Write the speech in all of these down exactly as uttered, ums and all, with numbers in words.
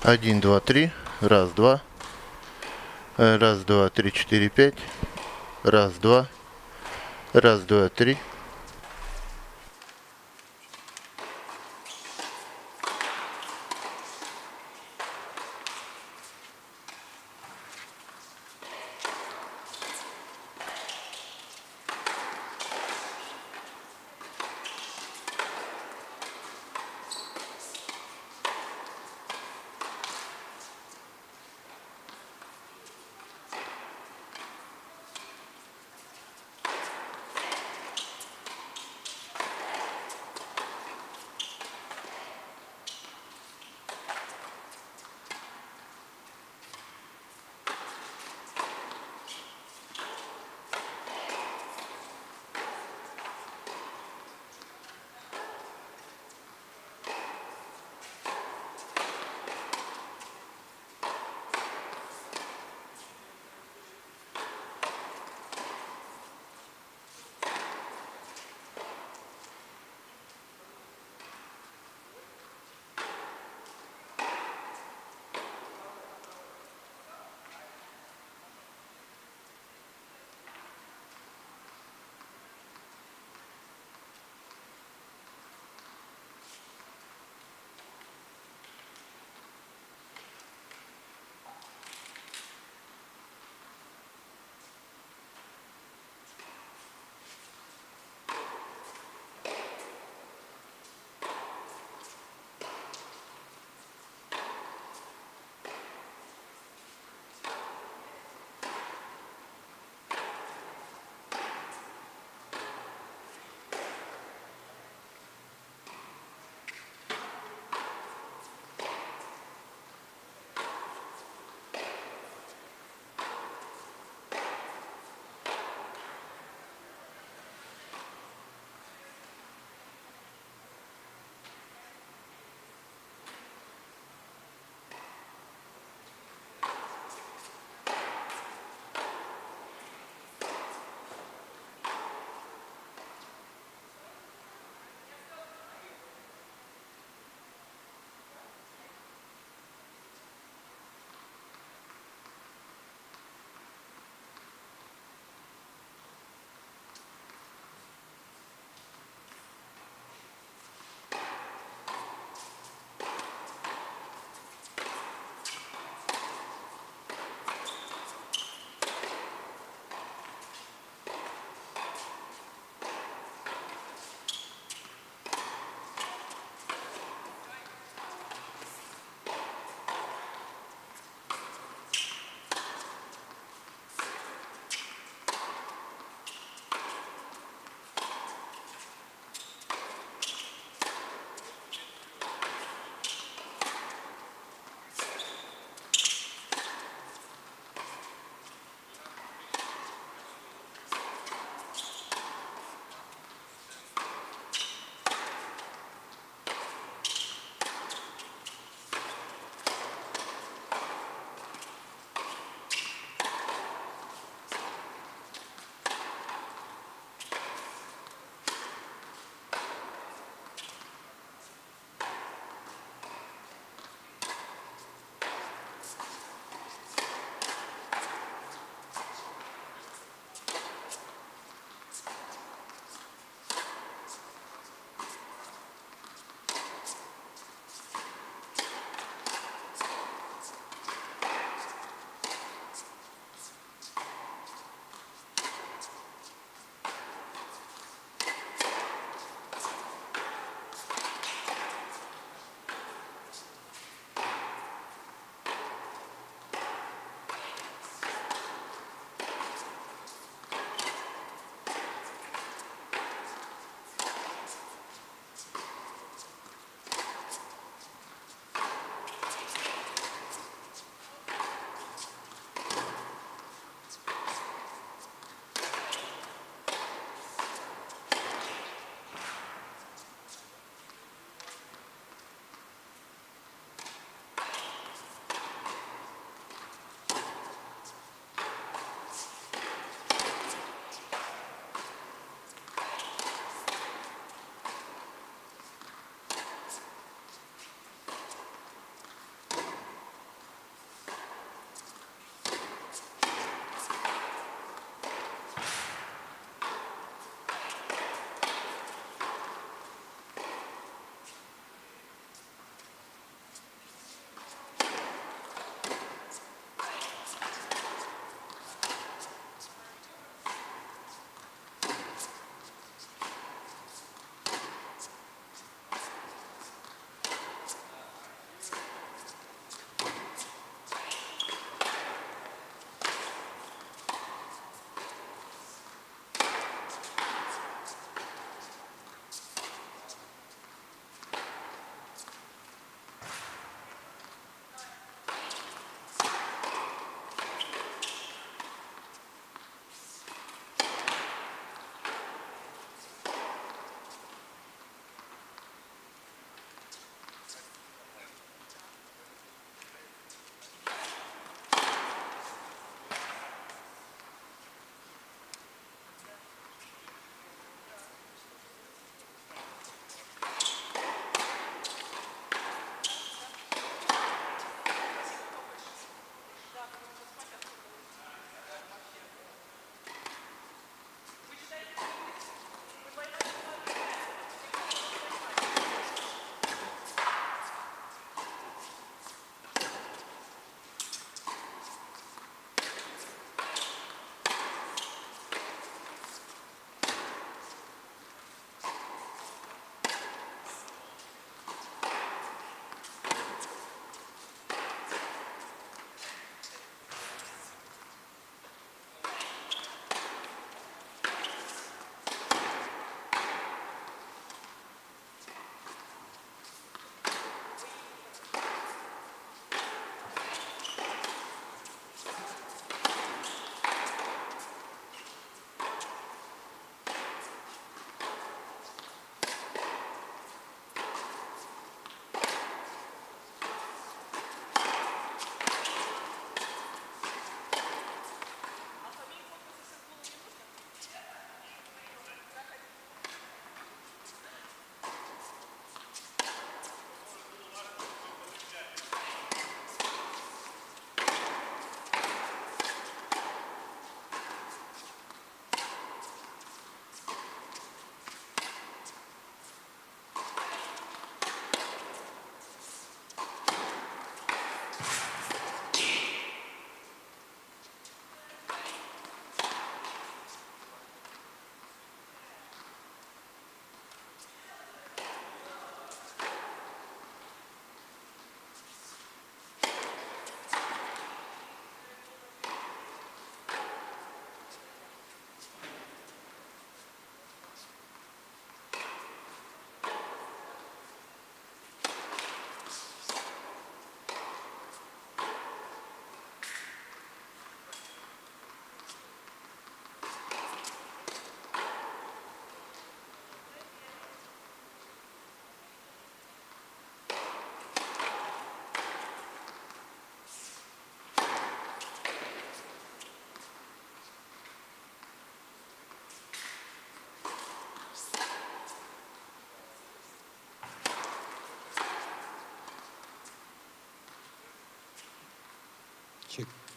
Один, два, три. Раз, два. Раз, два, три, четыре, пять. Раз, два. Раз, два, три.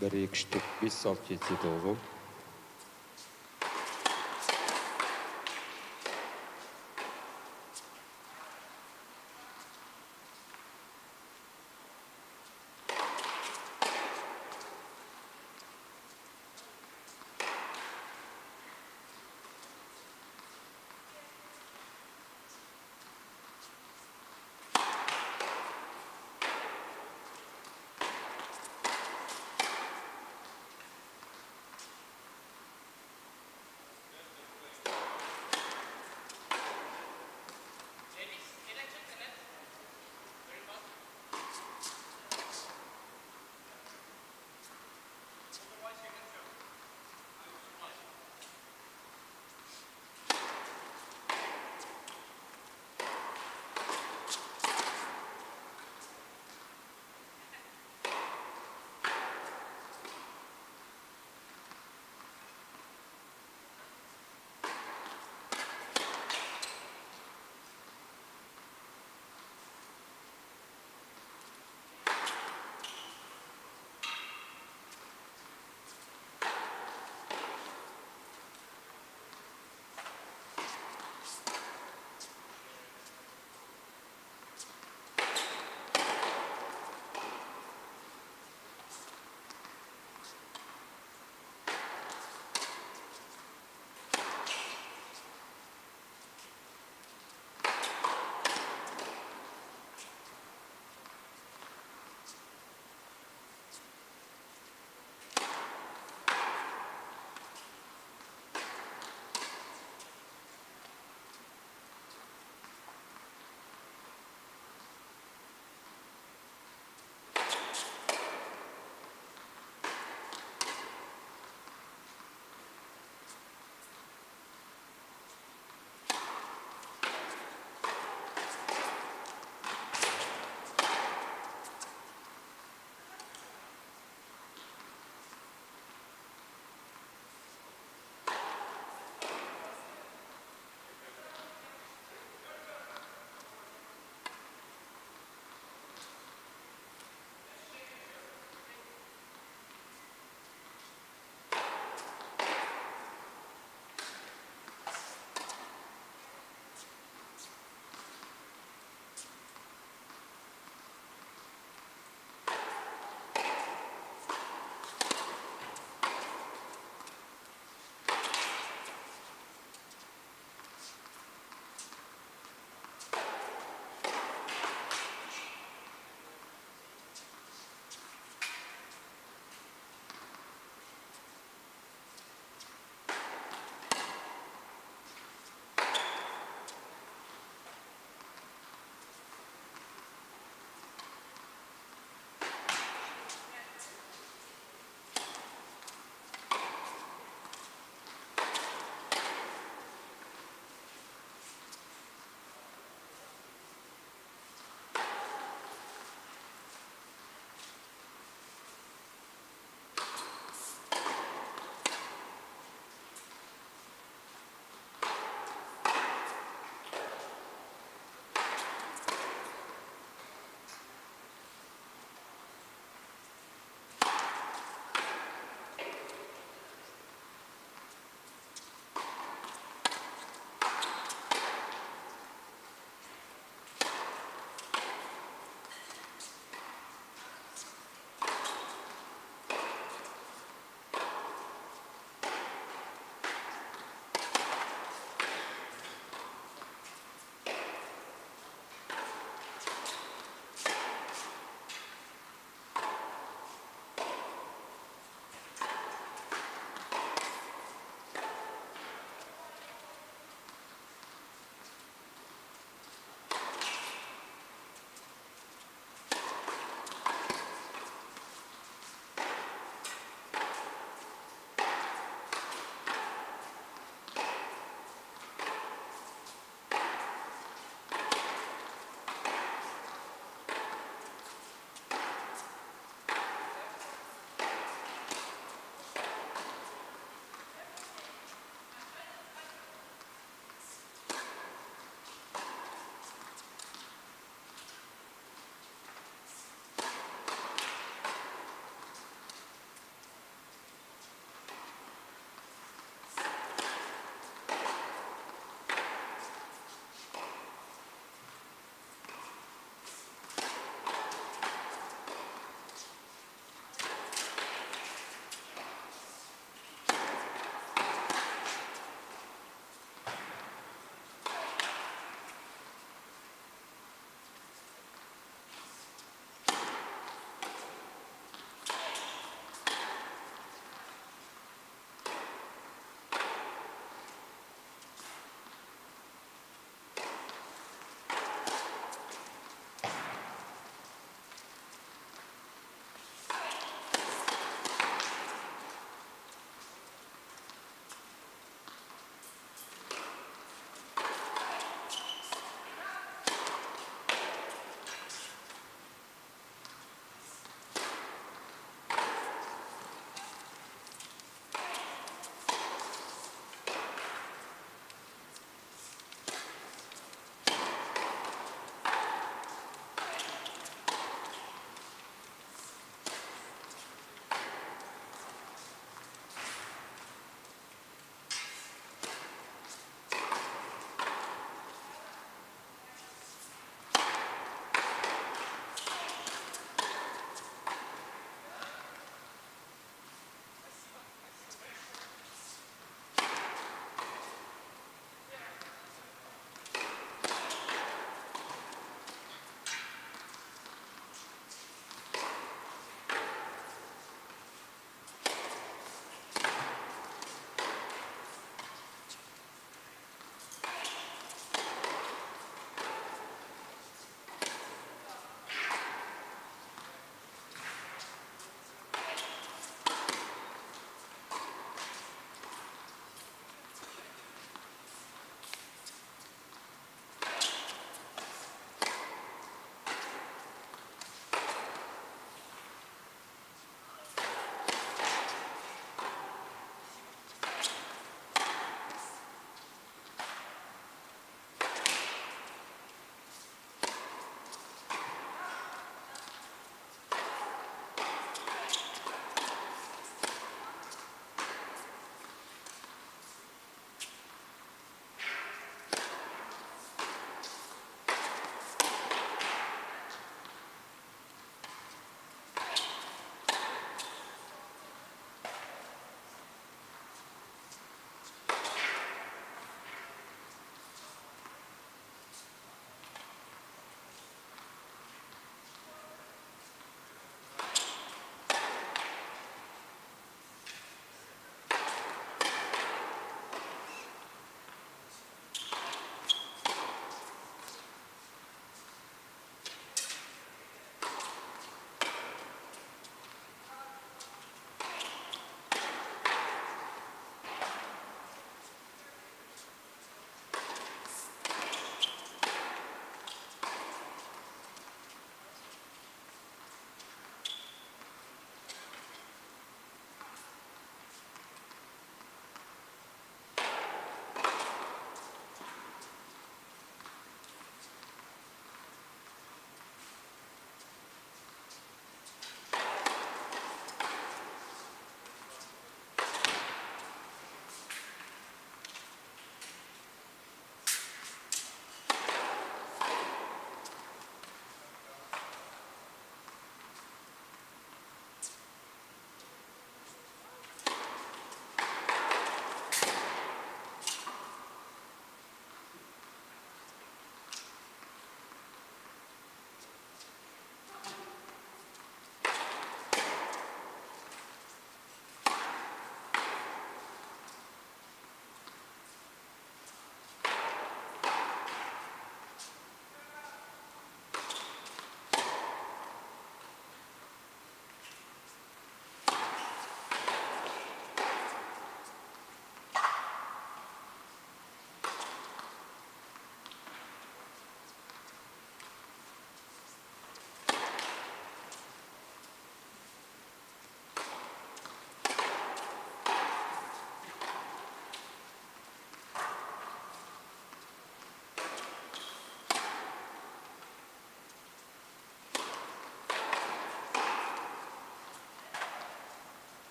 bir екі үш төрт бес алты жеті сегіз тоғыз он.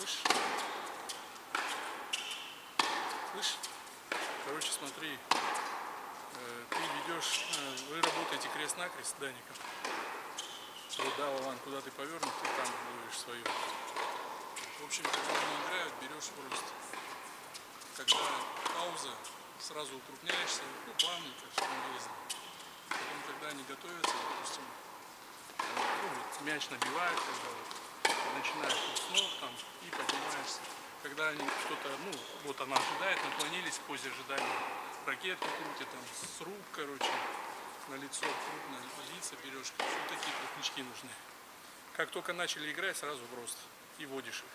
Слышь? Слышь? Короче, смотри, э, ты ведешь, э, вы работаете крест-накрест с Даником. Вот, да, Вован, куда ты повернут, ты там ловишь свою. В общем, когда они играют, берешь просто. Когда пауза, сразу укрупняешься, ну, плавненько, чтобы не лезли. Потом, когда они готовятся, допустим, ну, вот мяч набивают, когда вот, начинаешь вот с ног там и поднимаешься. Когда они что-то, ну, вот она ожидает, наклонились в позе ожидания, ракетку крутят там с рук, короче, на лицо, крупно, лица берешь. Вот такие крупнички нужны. Как только начали играть, сразу в рост и водишь их.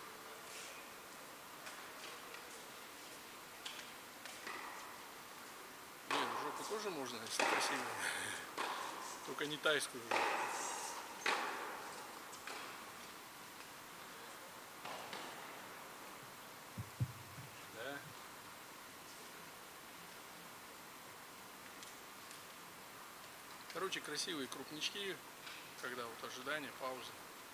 Не, ну жопу тоже можно, если красивая. Только не тайскую жопу. Да. Короче, красивые крупнички, когда вот ожидание, пауза.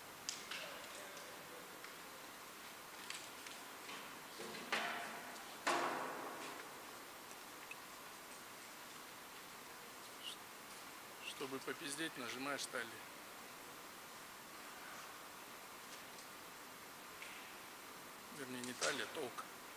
Чтобы попиздеть, нажимаешь талию. Вернее, не талия, толк.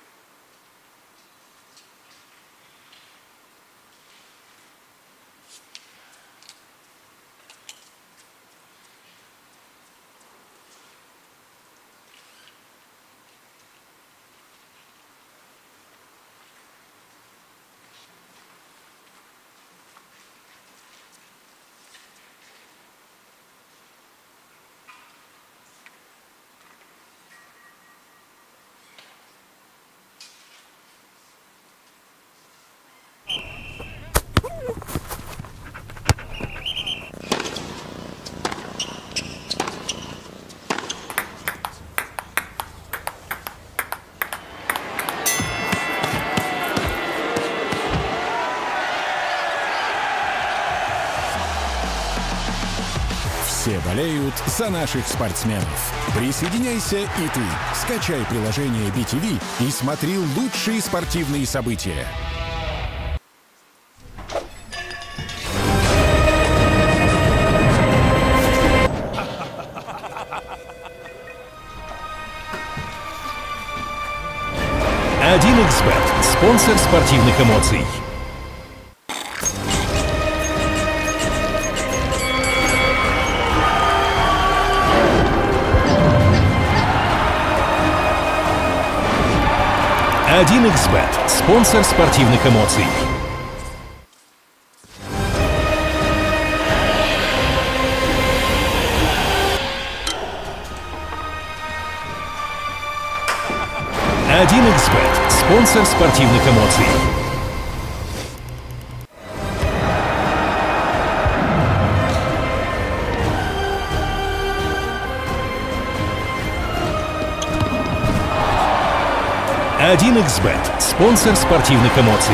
Все болеют за наших спортсменов. Присоединяйся и ты. Скачай приложение би ти ви и смотри лучшие спортивные события. один икс бет – спонсор спортивных эмоций. один икс бет – спонсор спортивных эмоций. один икс бет – спонсор спортивных эмоций. один икс бет – спонсор спортивных эмоций.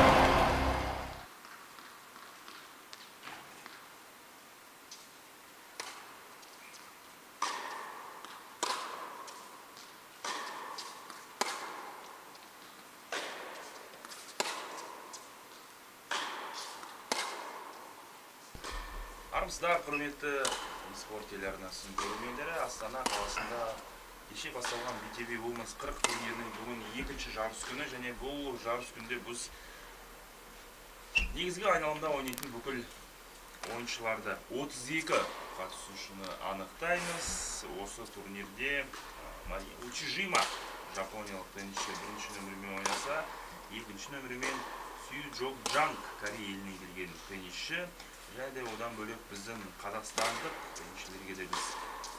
Армысыздар, құрметті спорт телеарнасының көрермендері. Астана қаласында кеше басталған би ти ви Women's қырық турнирінің бүгін екінші жарыс күні, және бұл жарыс күнде біз негізгі айналымда ойнайтын бүкіл ойыншыларды отыз екі қатысушыны анықтаймыз. Осы турнирде Учижима жапониялық теннисші бірінші нөмірмен ойнаса, екінші нөмірмен Сюджок Джанг Корей елінен келген теннисші. Және одан бөлек біздің қазақстандық теннисшілерге де біз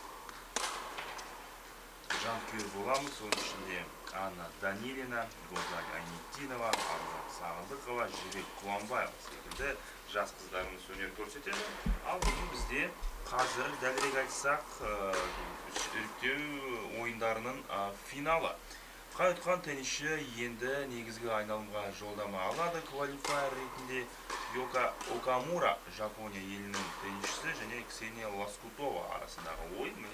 жанкүйер боламыз. Оның ішінде Анна Данилина, Гозаль Айнеттинова, Арза Сағындықова, Жібек Құланбаева секілді жас қыздарымыз өнер көрсетеді. Ал бүгін бізде қазір дәлірек айтсақ іріктеу ойындарының финалы. Қай ұтқан теннисші енді негізгі айналымға жолдама алады. Квалифайер ретінде Йока Окамура, Жапония елінің теннисшісі, және Ксения Лоскутова арасындағы ойын. Міне,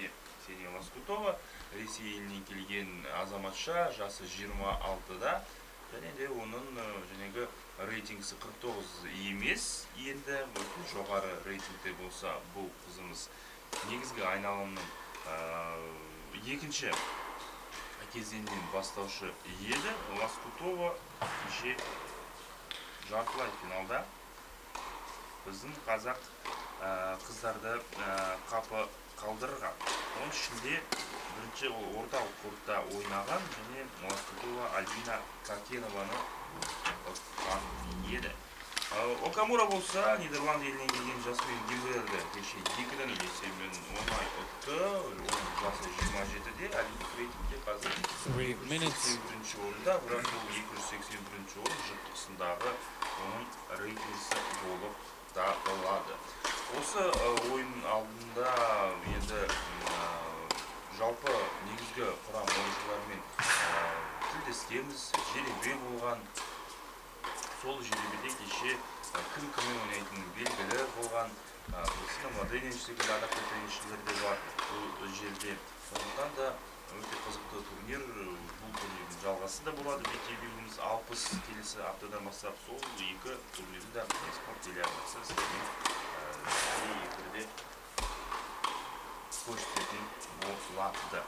Ксения Лоскутова, Ресей елінен келген азаматша, жасы жиырма алтыда, және де оның жәнегі рейтингісі қырық тоғыз емес, енді жоғары рейтингте болса, бұл қызымыз негізгі айналымның екінші кезеңнен бастаушы еді. Лоскутова кеше жартылай финалда біздің қазақ қыздарды қапы қалдырған. Оның ішінде бірінші орталық кортта ойнаған және Лоскутова Альбина Какенованы ұтқан еді. Окамура болса, Нидерланд елінен келген жасмин Гимберді кеше екіден есебімен оңай ұтты. Оның жасы жиырма жетіде, әлемдік рейтингте қазір сексен бірінші орында, бірақ бұл екі жүз сексен бірінші орын жұрттықсындағы оның рейтингісі болып табылады. Осы ойын алдында енді жалпы негізгі құрам ойыншылармен тілдескенбіз, жеребе болған. Сол жеребеде кеше кім кіммен ойнайтын белгілі болған. Кристина Младенич секілді атақты теннисшілер де бар бұл жерде. Сондықтан да өте қызықты турнир, бұл турнирдің жалғасы да болады. би ти ви-іміз алпыс келесі аптадан бастап сол екі турнирді де спорт телеарнасы сіздермен эфирде көрсететін болады.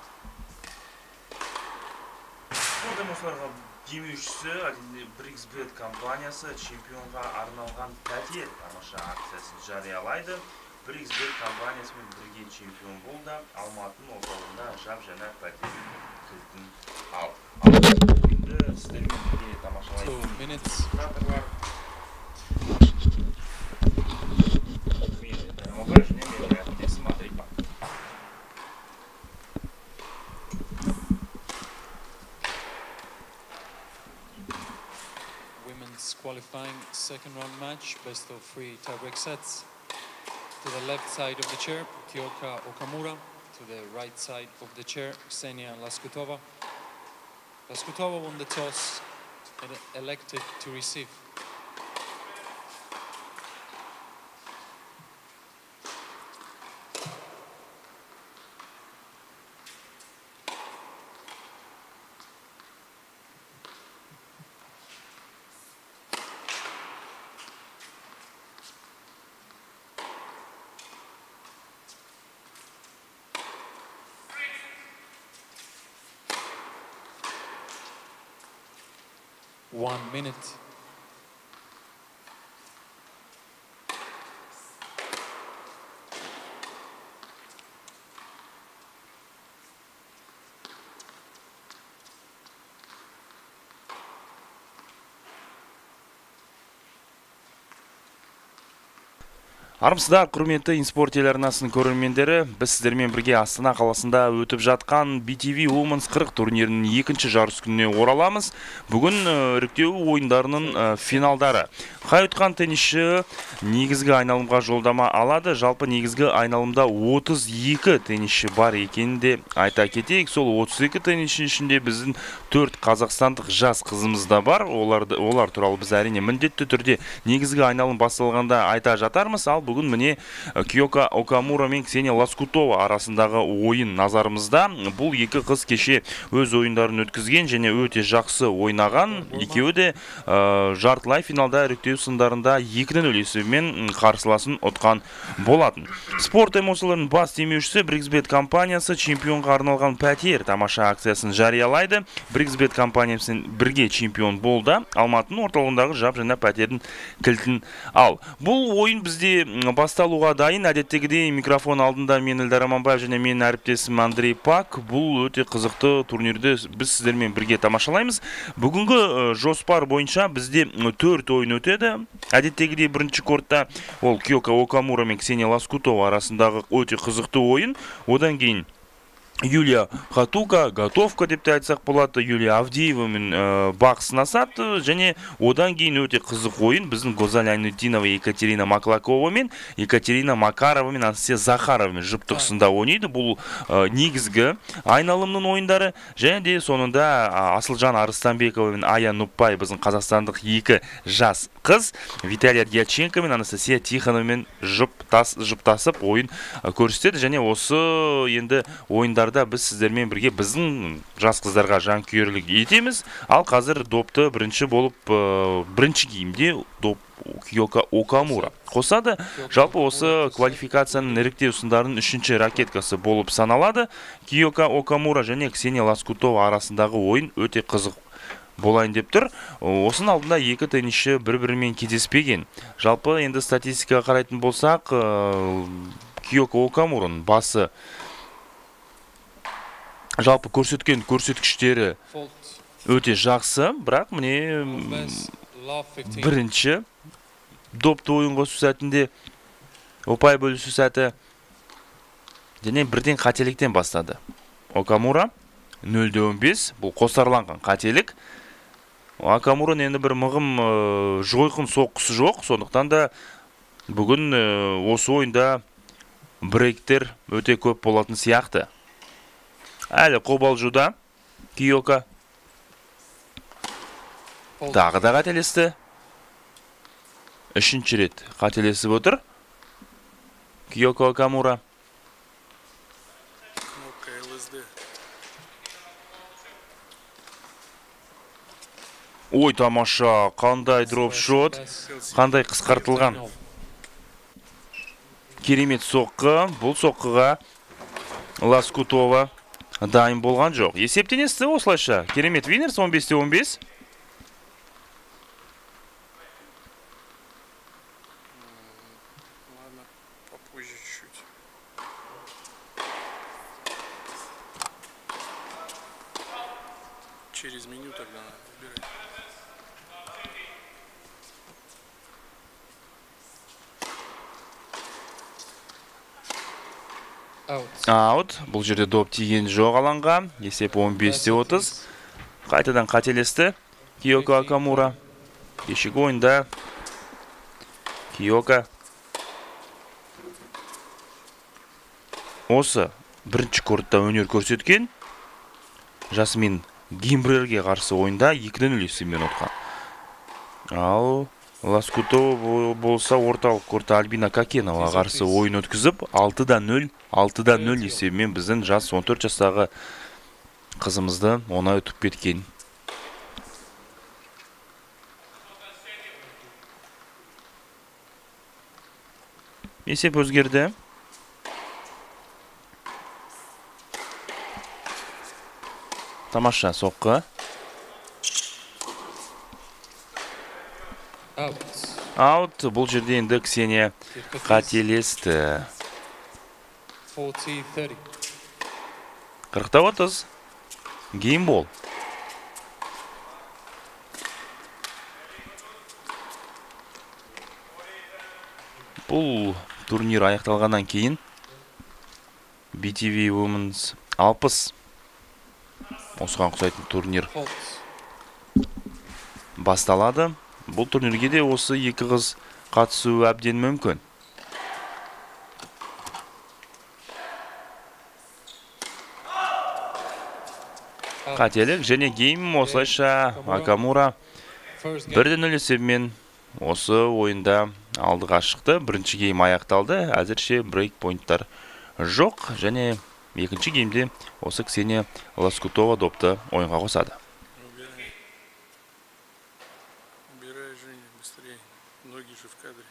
Спорт осыларға демеушісі Бриксбет компаниясы чемпионға арналған пәтер тамаша акциясын жариялайды. Бриксбет компаниясымен бірге чемпион болды. Алматының орталығында жап-жаңа пәтердің кілтін ал. Енді сіздермен бірге тамашалайтын кадрлар. Мен Дәрмабай және мен әріптесім Андрей Пак. Women's qualifying second round match, best of three tiebreak sets. To the left side of the chair, Kyoka Okamura. To the right side of the chair, Ksenia Laskutova. Laskutova won the toss and elected to receive. One minute. Армысыздар, құрметті инспорт телеарнасының көрермендері, біз сіздермен бірге Астана қаласында өтіп жатқан би ти ви Women's қырық турнирінің екінші жарыс күніне ораламыз. Бүгін іріктеу ойындарының финалдары. Қай ұтқан теннисші негізгі айналымға жолдама алады. Жалпы негізгі айналымда отыз екі теннисші бар екенде айта кетейік. Сол отыз екі теннисші ішінде біздің төрт қазақстандық жас қызымыз да бар. Олар, олар туралы біз әрине міндетті түрде негізгі айналым басталғанда айта жатармыз. Ал бүгін міне Кьока Окамура мен Ксения Лоскутова арасындағы ойын назарымызда. Бұл екі қыз кеше өз ойындарын өткізген және өте жақсы ойнаған. Екеуі де ә, жартылай финалда іріктеу сындарында екіден нөл есебімен қарсыласын ұтқан болатын. Спорт эмоцияларының бас демеушісі Бриксбет компаниясы чемпионға арналған пәтер тамаша акциясын жариялайды. Бриксбет компаниясымен бірге чемпион болды. Алматының орталығындағы жап-жаңа пәтердің кілтін ал. Бұл ойын бізде басталуға дайын. Әдеттегідей микрофон алдында мен Эльдар Аманбаев және мен әріптесім Андрей Пак. Бұл өте қызықты турнирді біз сіздермен бірге тамашалаймыз. Бүгінгі жоспар бойынша бізде төрт ойын өтеді. Әдеттегідей бірінші кортта ол Кьока Окамура мен Ксения Лоскутова арасындағы өте қызықты ойын. Одан кейін Юлия Хатука, Готовка деп те айтсақ болады, Юлия Авдеевамен ә, бақ сынасады, және одан кейін өте қызық ойын біздің Гозаль Айнутдинова, Екатерина Маклакова мен Екатерина Макарова мен Анастасия Захаровамен жұптықсында ойнайды. Бұл ә, негізгі айналымның ойындары, және де соңында ә, Асылжан Арыстанбекова мен Ая Нуппай, біздің қазақстандық екі жас қыз, Виталия Дьяченко мен Анастасия Тихоновмен жұптас, жұптасып ойын көрсетеді, және осы енді ойындар біз сіздермен бірге біздің жас қыздарға жанкүйерлік етеміз. Ал қазір допты бірінші болып бірінші киімде доп Киока Окамура қосады. Жалпы осы квалификацияның іріктеу сындарының үшінші ракеткасы болып саналады. Киока Окамура және Ксения Лоскутова арасындағы ойын өте қызық болайын деп тұр. Осының алдында екі теннисші бір-бірімен кездеспеген. Жалпы енді статистикаға қарайтын болсақ, Киока Окамураның басы жалпы көрсеткен көрсеткіштері өте жақсы, бірақ міне бірінші допты ойын қосу сәтінде ұпай бөлісу сәті және бірден қателіктен бастады. Окамура нөл де он бес, бұл қосарланған қателік. Окамураның енді бір мығым жойқын соққысы жоқ, сондықтан да бүгін осы ойында брейктер өте көп болатын сияқты. Әлі қобалжуда Киока. Тағы да қателесті. Үшінші рет қателесіп отыр Киока Окамура. Ой, тамаша, қандай дроп-шот, қандай қысқартылған. Керемет соққы, бұл соққыға Лоскутова дайын болған жоқ. Есептенесті осылайша. Керемет Винерс он бес те он бес. Ладно, попозже чуть-чуть. Через меню тогда надо выбирать. Аут. Бұл жерде доп тиген жоқ алаңға. Есеп он бес те отыз. Қайтадан қателесті Киока Окамура. Кешегі ойында Киока осы бірінші кортта өнер көрсеткен. Жасмин Гимбрерге қарсы ойында екі нөл есебімен ұтқан. Ал Лоскутова болса орталық кортта Альбина Какенова қарсы ойын өткізіп алты да нөл есебімен біздің жас он төрт жастағы қызымызды оңай ұтып кеткен. Есеп өзгерді. Тамаша соққы. Аут. Бұл жерде енді Ксения қателесті. қырық та отыз. Геймбол. Бұл турнир аяқталғаннан кейін би ти ви Women's алпыс осыған ұқсайтын турнир басталады. Бұл турнирге де осы екі қыз қатысу әбден мүмкін. Қателік және гейм осылайша Окамура бір де нөл есебімен осы ойында алдыға шықты. Бірінші гейм аяқталды. Әзірше брейк-пойнттар жоқ және екінші геймде осы Ксения Лоскутова допты ойынға қосады. Убирай, Женя, быстрее. Ноги же в кадре.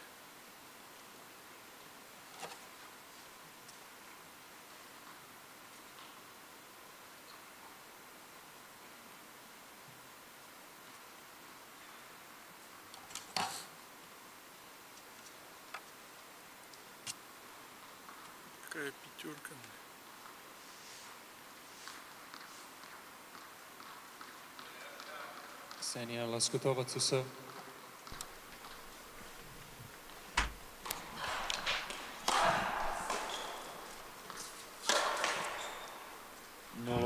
Какая пятерка. Ksenia Laskutova to serve.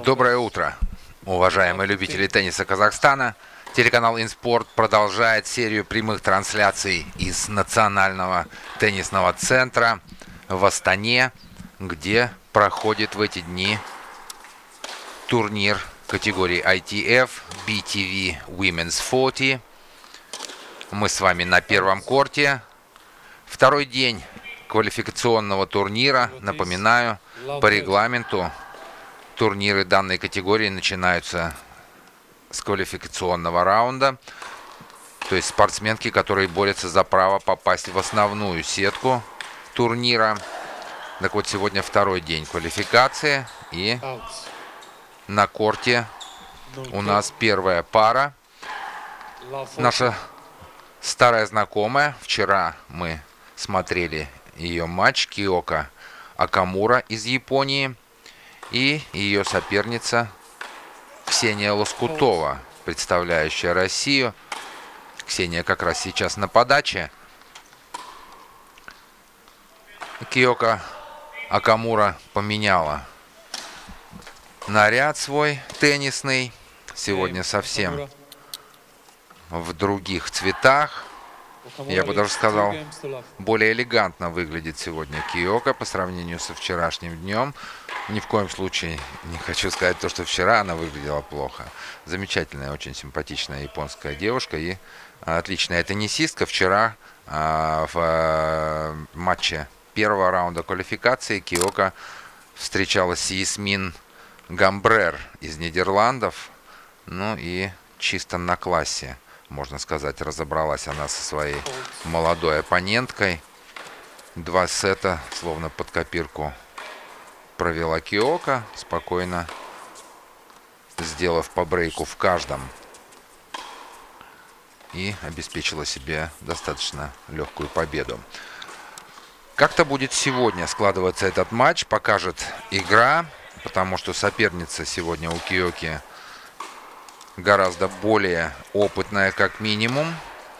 Доброе утро, уважаемые любители тенниса Казахстана. Телеканал Инспорт продолжает серию прямых трансляций из Национального теннисного центра в Астане, где проходит в эти дни турнир категории ай ти эф би ти ви Women's сорок. Мы с вами на первом корте. Второй день квалификационного турнира. Напоминаю, по регламенту турниры данной категории начинаются с квалификационного раунда. То есть спортсменки, которые борются за право попасть в основную сетку турнира. Так вот, сегодня второй день квалификации. И на корте у нас первая пара. Наша старая знакомая. Вчера мы смотрели ее матч. Киока Окамура из Японии. И ее соперница Ксения Лоскутова, представляющая Россию. Ксения как раз сейчас на подаче. Киока Окамура поменяла наряд свой теннисный. Сегодня совсем в других цветах. Я бы даже сказал, более элегантно выглядит сегодня Киока по сравнению со вчерашним днем. Ни в коем случае не хочу сказать то, что вчера она выглядела плохо. Замечательная, очень симпатичная японская девушка и отличная теннисистка. Вчера а, в а, матче первого раунда квалификации Киока встречалась с Ясмин Гамбрер из Нидерландов. Ну и чисто на классе, можно сказать, разобралась она со своей молодой оппоненткой. Два сета, словно под копирку, провела Киока, спокойно сделав по брейку в каждом. И обеспечила себе достаточно легкую победу. Как-то будет сегодня складываться этот матч, покажет игра, потому что соперница сегодня у Киоки гораздо более опытная, как минимум.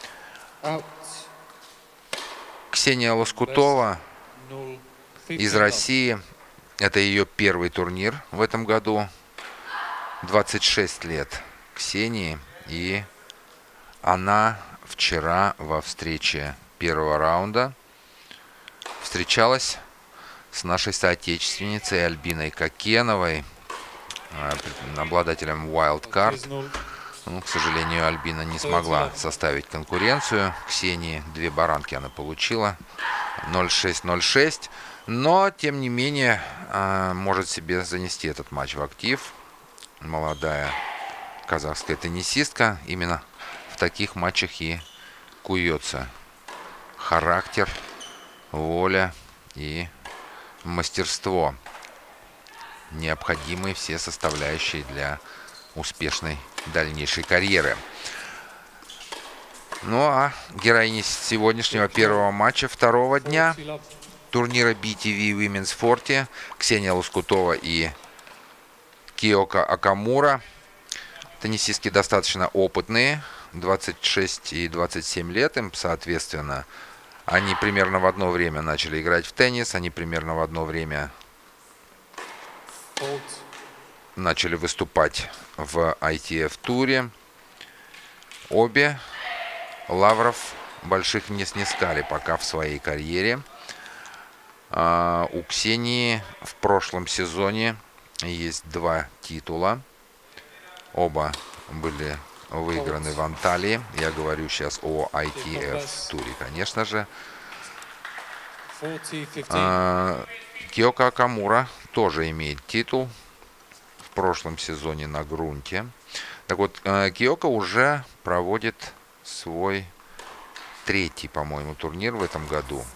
Ксения Лоскутова из России. Это ее первый турнир в этом году. двадцать шесть лет Ксении. И она вчера во встрече первого раунда встречалась с нашей соотечественницей Альбиной Кокеновой, обладателем Wild Card. Ну, к сожалению, Альбина не смогла составить конкуренцию Ксении. Две баранки она получила. ноль шесть ноль шесть. Но, тем не менее, может себе занести этот матч в актив. Молодая казахская теннисистка. Именно в таких матчах и куется характер, воля и мастерство. Необходимые все составляющие для успешной дальнейшей карьеры. Ну а героиня сегодняшнего первого матча второго дня турнира би ти ви Women's сорок Ксения Лоскутова и Киока Окамура. Теннисистки достаточно опытные, двадцать шесть и двадцать семь лет им, соответственно. Они примерно в одно время начали играть в теннис, они примерно в одно время начали выступать в ай ти эф-туре. Обе лавров больших не снискали пока в своей карьере. А у Ксении в прошлом сезоне есть два титула. Оба были выиграны в Анталии. Я говорю сейчас о ай ти эф-туре, конечно же. А, Киока Окамура тоже имеет титул в прошлом сезоне на грунте. Так вот, Киока уже проводит свой третий, по-моему, турнир в этом году.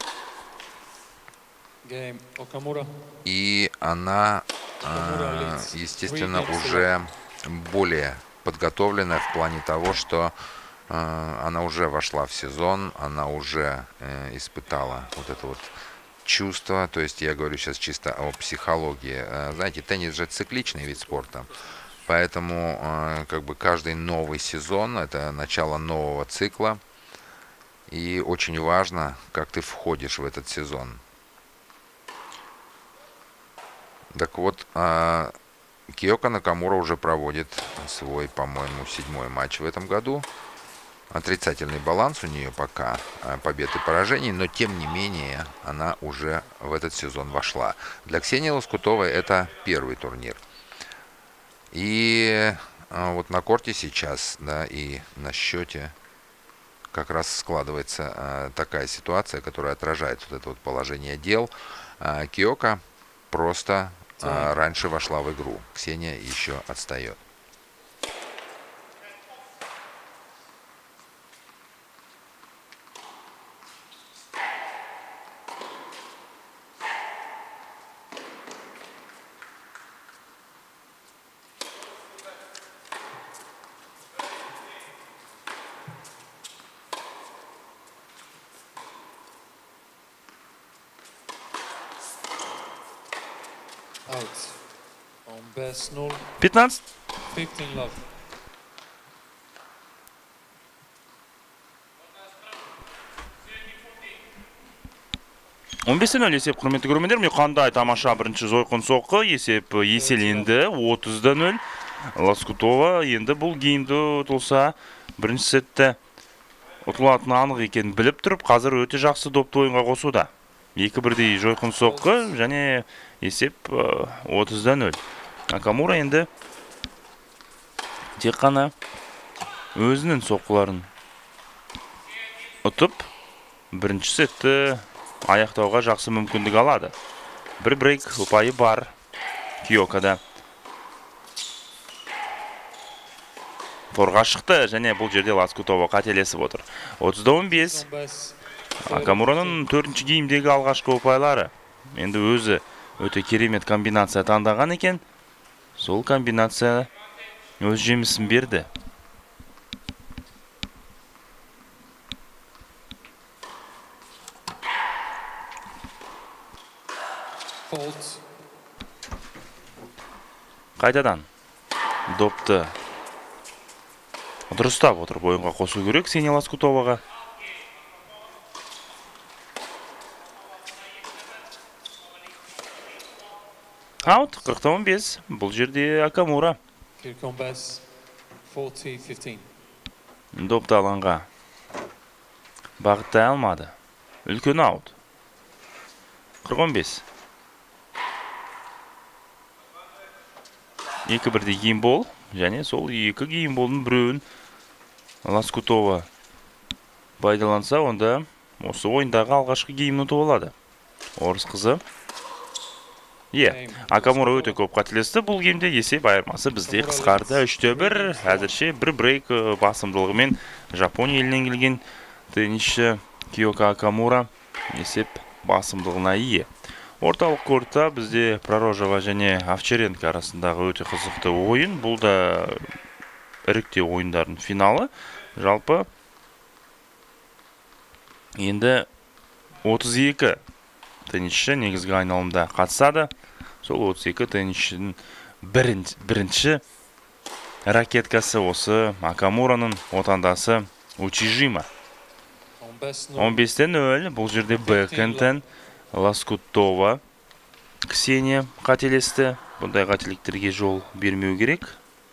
И она, естественно, уже более подготовленная в плане того, что она уже вошла в сезон, она уже испытала вот это вот чувство. То есть я говорю сейчас чисто о психологии. Знаете, теннис же цикличный вид спорта. Поэтому как бы каждый новый сезон — это начало нового цикла. И очень важно, как ты входишь в этот сезон. Так вот, Киока Накамура уже проводит свой, по-моему, седьмой матч в этом году. Отрицательный баланс у нее пока, побед и поражений, но тем не менее она уже в этот сезон вошла. Для Ксении Лоскутовой это первый турнир. И вот на корте сейчас, да, и на счете как раз складывается такая ситуация, которая отражает вот это вот положение дел. Киока просто раньше вошла в игру. Ксения еще отстает. Out. On best null. пятнадцать. fifteen love. он бес нөл есеп, құрметті көрермендер. Міне қандай тамаша бірінші жойқын соққы. Есеп еселенді. отыз да нөл. Лоскутова енді бұл геймді ұтылса, бірінші сетті ұтылатыны анық екенін біліп тұрып, қазір өте жақсы допты ойынға қосуда. екі бірдей жойқын соққы және есеп отыз да нөл. Накамура енді тек қана өзінің соққыларын ұтып, бірінші сетті аяқтауға жақсы мүмкіндік алады. Бір брейк ұпайы бар Киокада. Торға шықты және бұл жерде Лоскутова қателесіп отыр. отыз да он бес. Накамураның төртінші геймдегі алғашқы ұпайлары. Енді өзі өте керемет комбинация таңдаған екен. Сол комбинация өз жемісін берді. Қайтадан допты дұрыстап отырып ойынға қосу керек Ксения Лоскутоваға. Аут, қырық та он бес. Бұл жерде Акамура. Допты алаңға бағыттай алмады. Үлкен аут. қырық он бес. екі бірдей геймбол. Және сол екі геймболдың біреуін Лоскутова пайдаланса, онда осы ойындағы алғашқы геймін ұтып алады. Орыс қызы. Е, Акамура өте көп қателесті. Бұл геймде есеп айырмасы бізде қысқарды. үш те бір. Әзірше бір брейк басымдылығымен Жапония елінен келген теннисші Киока Акамура есеп басымдылығына ие. Орталық кортта бізде Пророжева және Овчаренко арасындағы өте қызықты ойын. Бұл да іріктеу ойындардың финалы. Жалпы енді отыз екі теннисші негізгі айналымда қатысады. Сол отыз екі теннисшінің бірінші ракеткасы осы Акамураның отандасы Учижима. он бес те нөл. Бұл жерде бэкхендтен Лоскутова Ксения қателесті. Бұндай қателіктерге жол бермеу керек.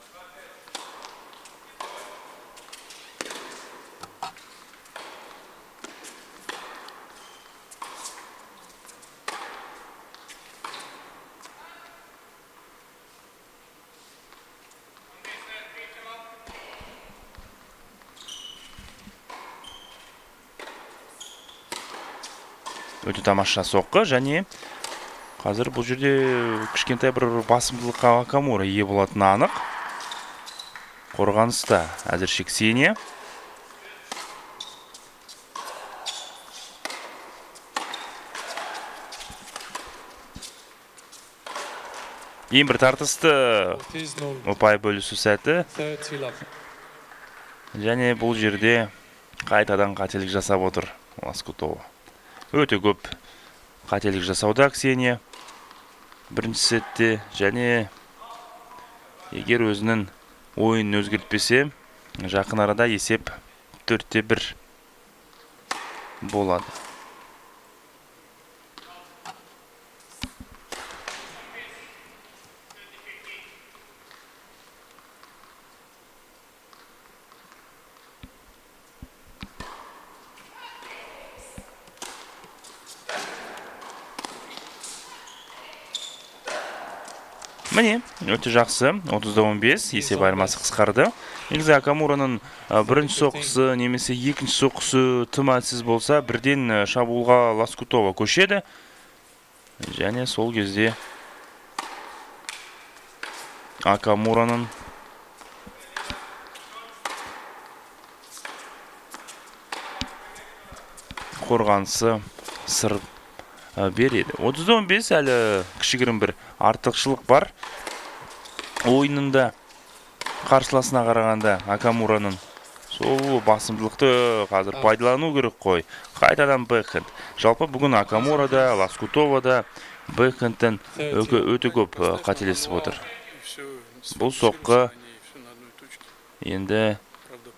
Өте тамаша соққы және қазір бұл жерде кішкентай бір басымдылыққа Акамура ие болатыны анық. Қорғаныста әзірше Ксения. Ең бір тартысты ұпай бөлісу сәті. Және бұл жерде қайтадан қателік жасап отыр Лоскутова. Өте көп қателік жасауда Ксения бірінші сетте, және егер өзінің ойынын өзгертпесе, жақын арада есеп төрт те бір болады. Міне, өте жақсы. отыз да он бес есеп айырмасы қысқарды. Негізі Акамураның бірінші соққысы немесе екінші соққысы тым әлсіз болса, бірден шабуылға Лоскутова көшеді. Және сол кезде Акамураның қорғанысы сыр береді. отыз да он бес әлі кішігірім бір артықшылық бар. Ойынында қарсыласына қарағанда Акамураның сол басымдылықты қазір пайдалану керек қой. Қайтадан бэкхенд. Жалпы бүгін Акамурада, Лоскутовада бэкхендтен өте көп қателесіп отыр. Бұл соққы енді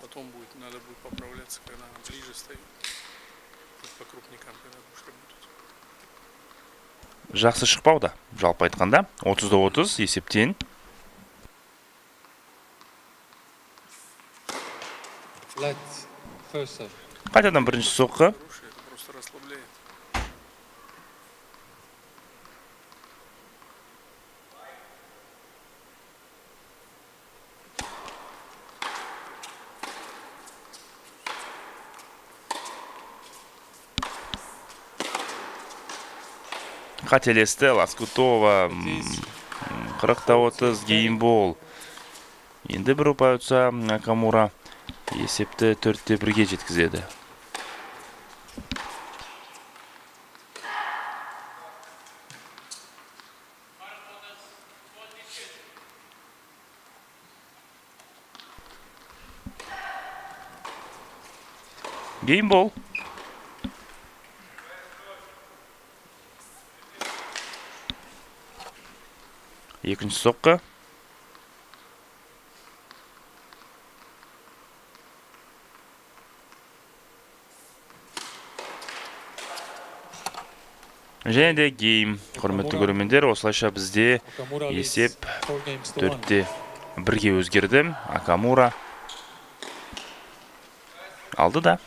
жақсы шықпауда. Жалпы айтқанда отыз да отыз есептен. Қайтадан бірінші соққы. Қателесті Лоскутова. қырық та отыз геймбол. Енді бір ұпай ұтса Акамура есепті төрт те бірге жеткізеді. Геймбол. Екінші соққы. Және де гейм. Құрметті көрермендер, осылайша бізде есеп төрт те бірге өзгерді. Акамура алды да.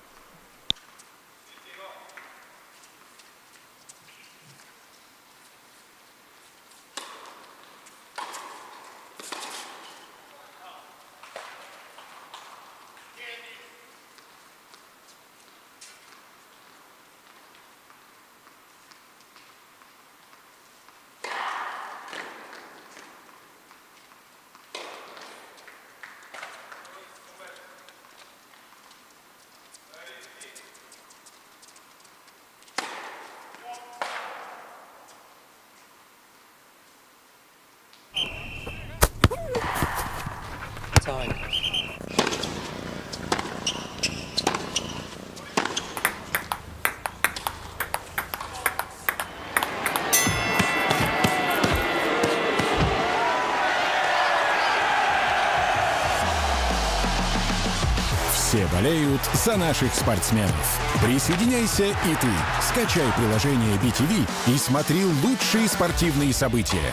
Все болеют за наших спортсменов. Присоединяйся и ты. Скачай приложение би ти ви и смотри лучшие спортивные события.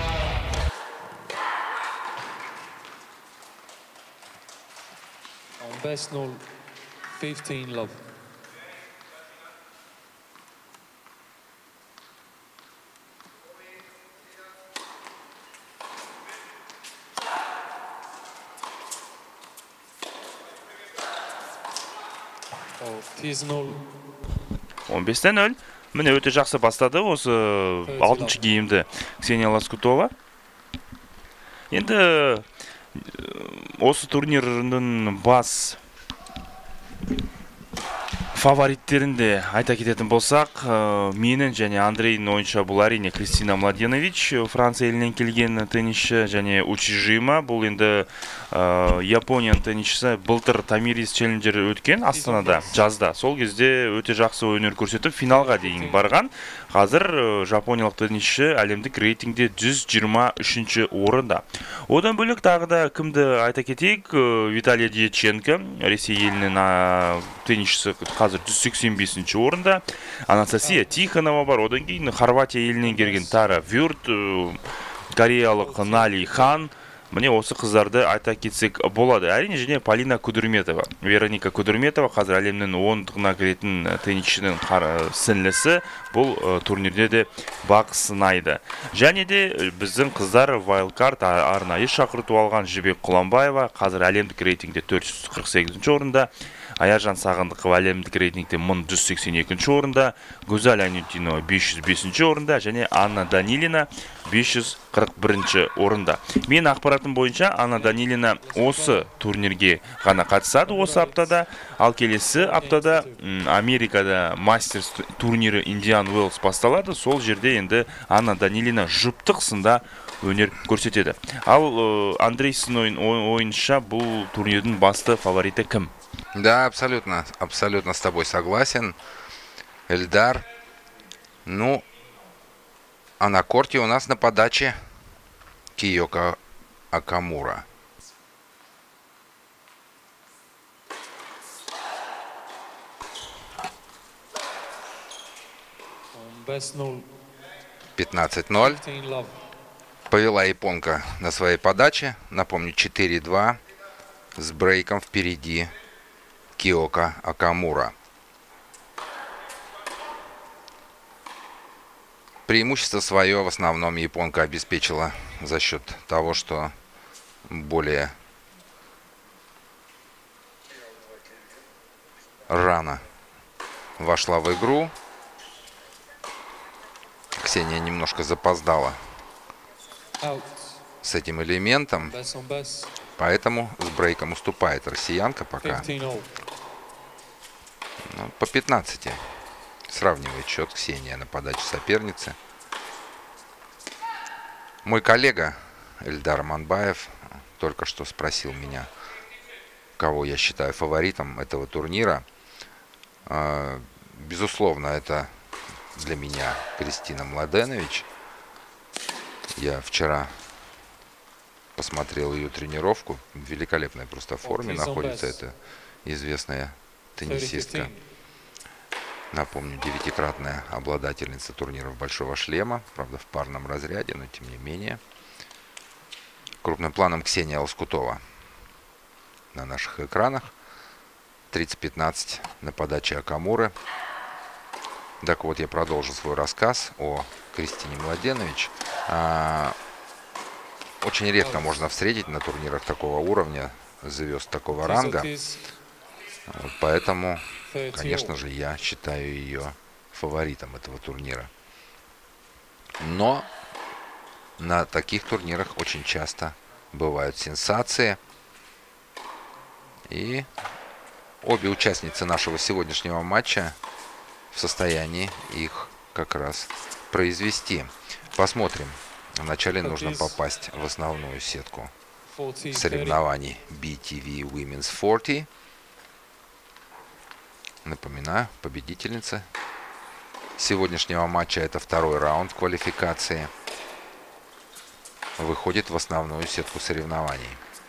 On best null, fifteen love. он бес те нөл. Міне өте жақсы бастады осы алтыншы геймді Ксения Лоскутова. Енді осы турнирдің бас фавориттерінде айта кететін болсақ, менің және Андрейдің ойынша бұл әрине Кристина Младенович, Франция елінен келген теннисші, және Учижима, бұл енді Японияның теннисшісі. Былтыр Тамирис челленджер өткен Астанада жазда. Сол кезде өте жақсы өнер көрсетіп, финалға дейін барған. Қазір жапониялық теннисші әлемдік рейтингде жүз жиырма үшінші орында. Одан бөлек тағы да кімді айта кетейік, Виталий Дьяченко, Ресей елінің теннисшісі, қазір жүз сексен бесінші орында. Анастасия Тихонова бар. Одан кейін Хорватия елінен келген Тара Вюрт, кореялық Нали Хан, міне осы қыздарды айта кетсек болады. Әрине, және Полина Кудерметова. Вероника Кудерметова қазір әлемнің ондығына кіретін теннисшінің сіңлісі. Бұл турнирде де бақ сынайды. Және де біздің қыздар вайлдкарт арнайы шақырту алған Жібек Құланбаева қазір әлемдік рейтингде төрт жүз қырық сегізінші орында. Аяжан Сағындықова әлемдік рейтингте мың жүз сексен екінші орында, Гузаль Анютинова бес жүз бесінші орында және Анна Данилина бес жүз қырық бірінші орында. Мен ақпаратым бойынша Анна Данилина осы турнирге ғана қатысады осы аптада, ал келесі аптада Америкада мастерс турнирі Индиан Уэллс басталады. Сол жерде енді Анна Данилина жұптық сында өнер көрсетеді. Ал Андрей Сыноин ойынша бұл турнирдің басты фавориті кім? Да, абсолютно, абсолютно с тобой согласен, Эльдар. Ну, а на корте у нас на подаче Киёко Окамура. пятнадцать ноль. Повела японка на своей подаче. Напомню, четыре-два. С брейком впереди Киёко Окамура. Преимущество свое в основном японка обеспечила за счет того, что более рано вошла в игру. Ксения немножко запоздала с этим элементом, поэтому с брейком уступает россиянка пока. Ну, по пятнадцати. Сравнивает счет Ксения на подаче соперницы. Мой коллега Эльдар Манбаев только что спросил меня, кого я считаю фаворитом этого турнира. Безусловно, это для меня Кристина Младенович. Я вчера посмотрел ее тренировку. В великолепной просто форме находится эта известная теннисистка. Напомню, девятикратная обладательница турниров Большого шлема. Правда, в парном разряде, но тем не менее. Крупным планом Ксения Лоскутова на наших экранах. тридцать пятнадцать на подаче Окамуры. Так вот, я продолжу свой рассказ о Кристине Младенович. Очень редко можно встретить на турнирах такого уровня звезд такого ранга. Поэтому, конечно же, я считаю ее фаворитом этого турнира. Но на таких турнирах очень часто бывают сенсации. И обе участницы нашего сегодняшнего матча в состоянии их как раз произвести. Посмотрим. Вначале нужно попасть в основную сетку соревнований би ти ви Women's сорок. Напоминаю, победительница сегодняшнего матча, это второй раунд квалификации, выходит в основную сетку соревнований.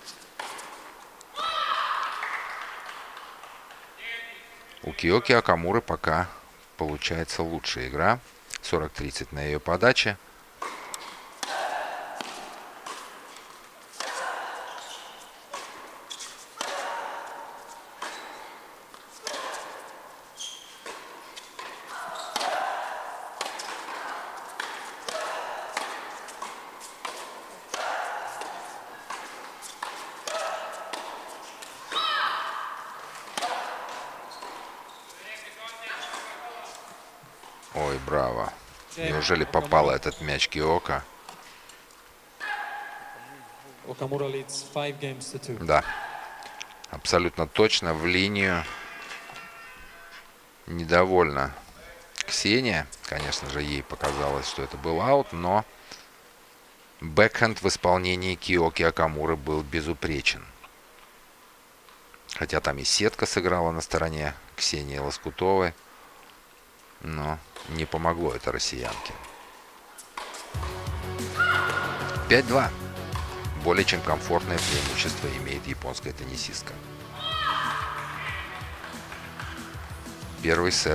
У Киёки Окамуры пока получается лучшая игра. сорок тридцать на ее подаче. Ой, браво. Неужели попал этот мяч Киёко? Да. Абсолютно точно в линию. Недовольна Ксения. Конечно же, ей показалось, что это был аут, но бэкхенд в исполнении Киёки Окамуры был безупречен. Хотя там и сетка сыграла на стороне Ксении Лоскутовой. Но не помогло это россиянке. пять-два. Более чем комфортное преимущество имеет японская теннисистка. Первый сет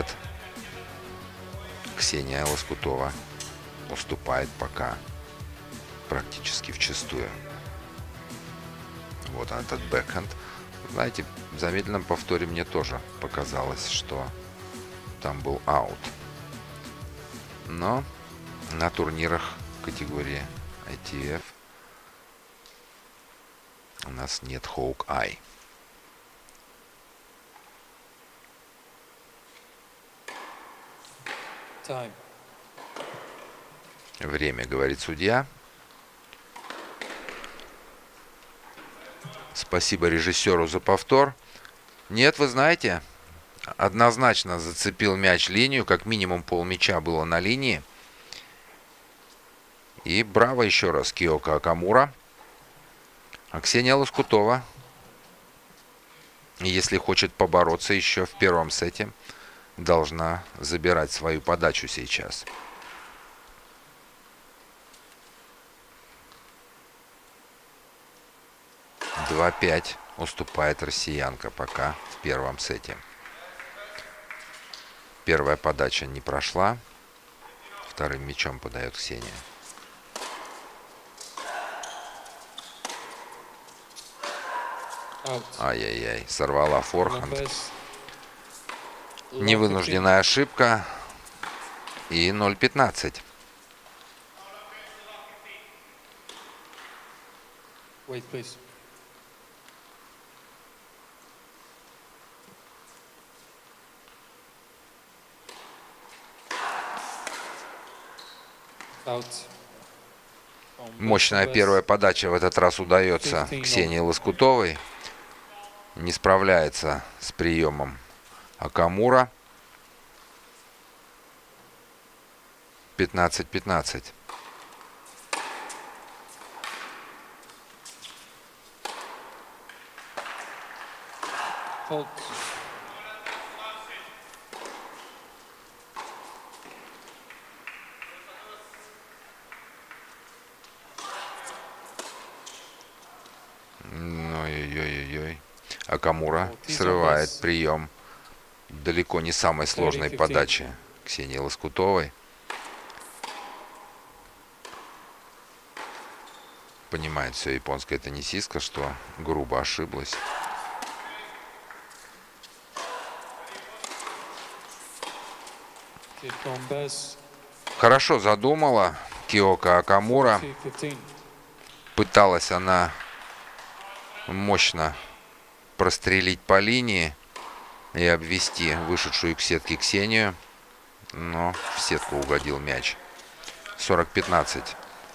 Ксения Лоскутова уступает пока практически вчистую. Вот он, этот бэкхенд. Знаете, в замедленном повторе мне тоже показалось, что там был аут. Но на турнирах категории ай ти эф у нас нет Hawk-Eye. Time. Время, говорит судья. Спасибо режиссеру за повтор. Нет, вы знаете, однозначно зацепил мяч линию. Как минимум полмяча было на линии. И браво еще раз Киока Окамура. А Ксения Лоскутова, если хочет побороться еще в первом сете, должна забирать свою подачу сейчас. два пять уступает россиянка пока в первом сете. Первая подача не прошла. Вторым мячом подает Ксения. Ай-яй-яй, сорвала форхенд. Невынужденная ошибка. И ноль пятнадцать. Wait, please. Out. Мощная первая подача в этот раз удается Ксении Лоскутовой. Не справляется с приемом Окамура. пятнадцать пятнадцать. Fault. Ой-ой-ой-ой. Окамура срывает прием далеко не самой сложной подачи Ксении Лоскутовой. Понимает все японская теннисистка, что грубо ошиблась. Хорошо задумала Киока Окамура. Пыталась она мощно прострелить по линии и обвести вышедшую к сетке Ксению. Но в сетку угодил мяч. сорок пятнадцать.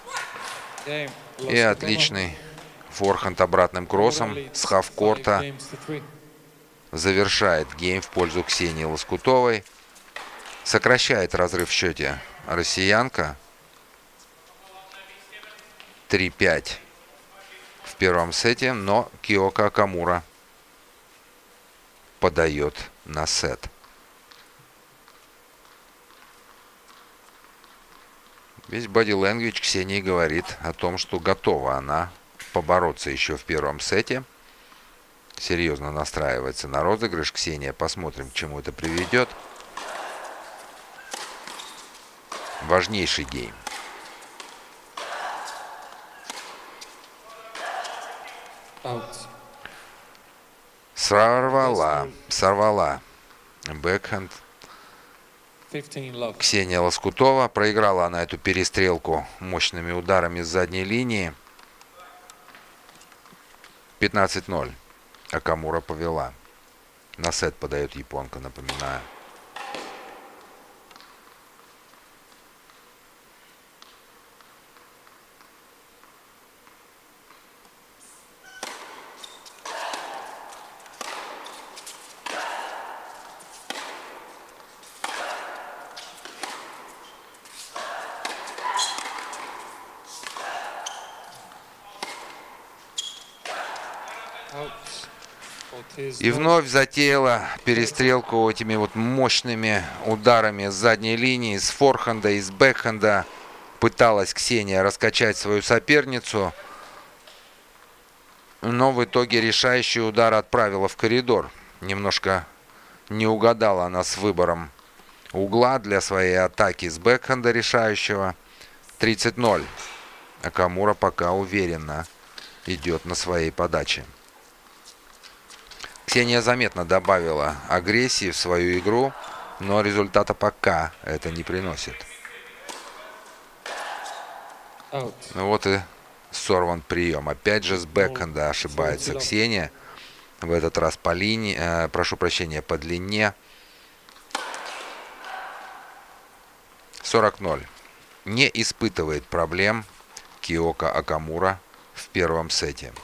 И отличный форхенд обратным кроссом с хавкорта завершает гейм в пользу Ксении Лоскутовой. Сокращает разрыв в счете россиянка. три пять в первом сете, но Киока Окамура подает на сет. Весь body language Ксении говорит о том, что готова она побороться еще в первом сете. Серьезно настраивается на розыгрыш. Ксения, посмотрим, к чему это приведет. Важнейший гейм. Сорвала, сорвала бэкхенд. Ксения Лоскутова. Проиграла она эту перестрелку мощными ударами с задней линии. пятнадцать ноль. Окамура повела. На сет подает японка, напоминаю. И вновь затеяла перестрелку этими вот мощными ударами с задней линии, с форхенда и с бэкхенда. Пыталась Ксения раскачать свою соперницу, но в итоге решающий удар отправила в коридор. Немножко не угадала она с выбором угла для своей атаки с бэкхенда решающего. тридцать ноль. Окамура пока уверенно идет на своей подаче. Ксения заметно добавила агрессии в свою игру, но результата пока это не приносит. Out. Ну вот и сорван прием. Опять же с бэкхенда ошибается Ксения. В этот раз по линии, э, прошу прощения, по длине. сорок ноль. Не испытывает проблем Киока Окамура в первом сете.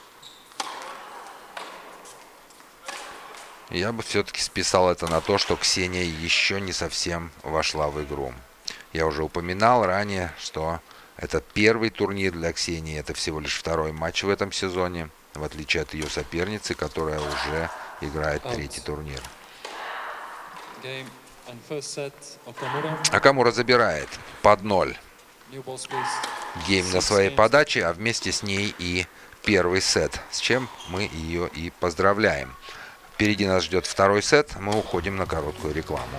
Я бы все-таки списал это на то, что Ксения еще не совсем вошла в игру. Я уже упоминал ранее, что это первый турнир для Ксении. Это всего лишь второй матч в этом сезоне, в отличие от ее соперницы, которая уже играет третий турнир. Окамура забирает под ноль. Гейм на своей подаче, а вместе с ней и первый сет, с чем мы ее и поздравляем. Впереди нас ждет второй сет, мы уходим на короткую рекламу.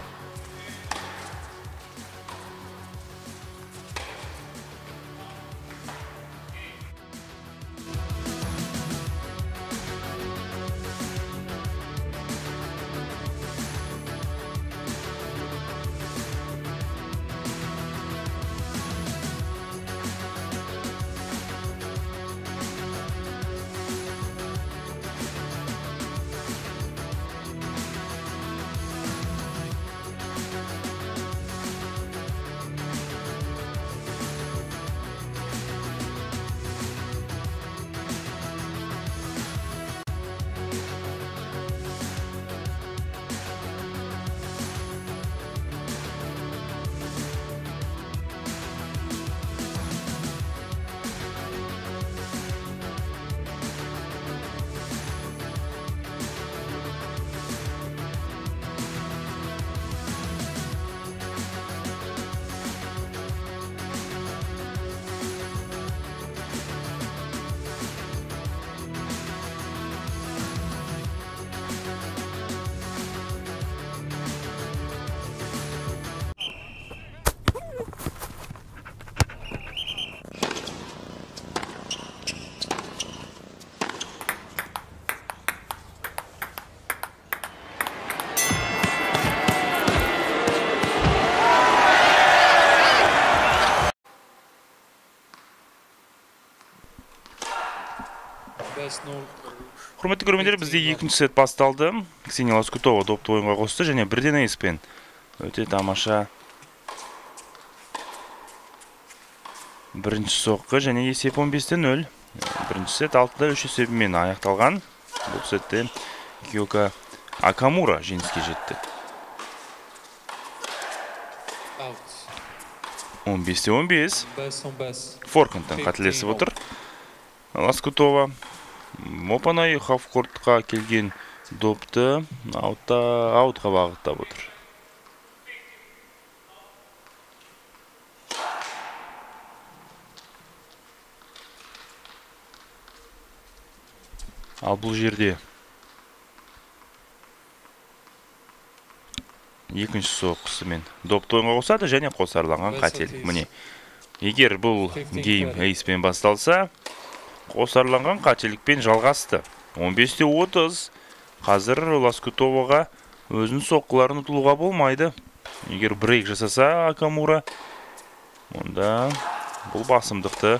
Құрметті көрермендер, бізде екінші сет басталды. Ксения Лоскутова допты ойынға қосты және бірден эйспен. Өте тамаша. Бірінші соққы және есеп он бесте нөл. Бірінші сет алтыда үш есебімен аяқталған. Бұл сетте Киока Окамура жеңіске жетті. он бесте он бес. Форхендтен қателесіп отыр. Лоскутова. Мопанай хафкортқа келген допты аутта аутқа бағыттап отыр. Ал бұл жерде екінші соққысымен допты ойынға қосады және қосарланған қателік. Міне, егер бұл гейм эйспен басталса, қосарланған қателікпен жалғасты. он бесте отыз. Қазір Лоскутоваға өзінің соққыларын ұтылуға болмайды. Егер брейк жасаса Окамура, онда бұл басымдықты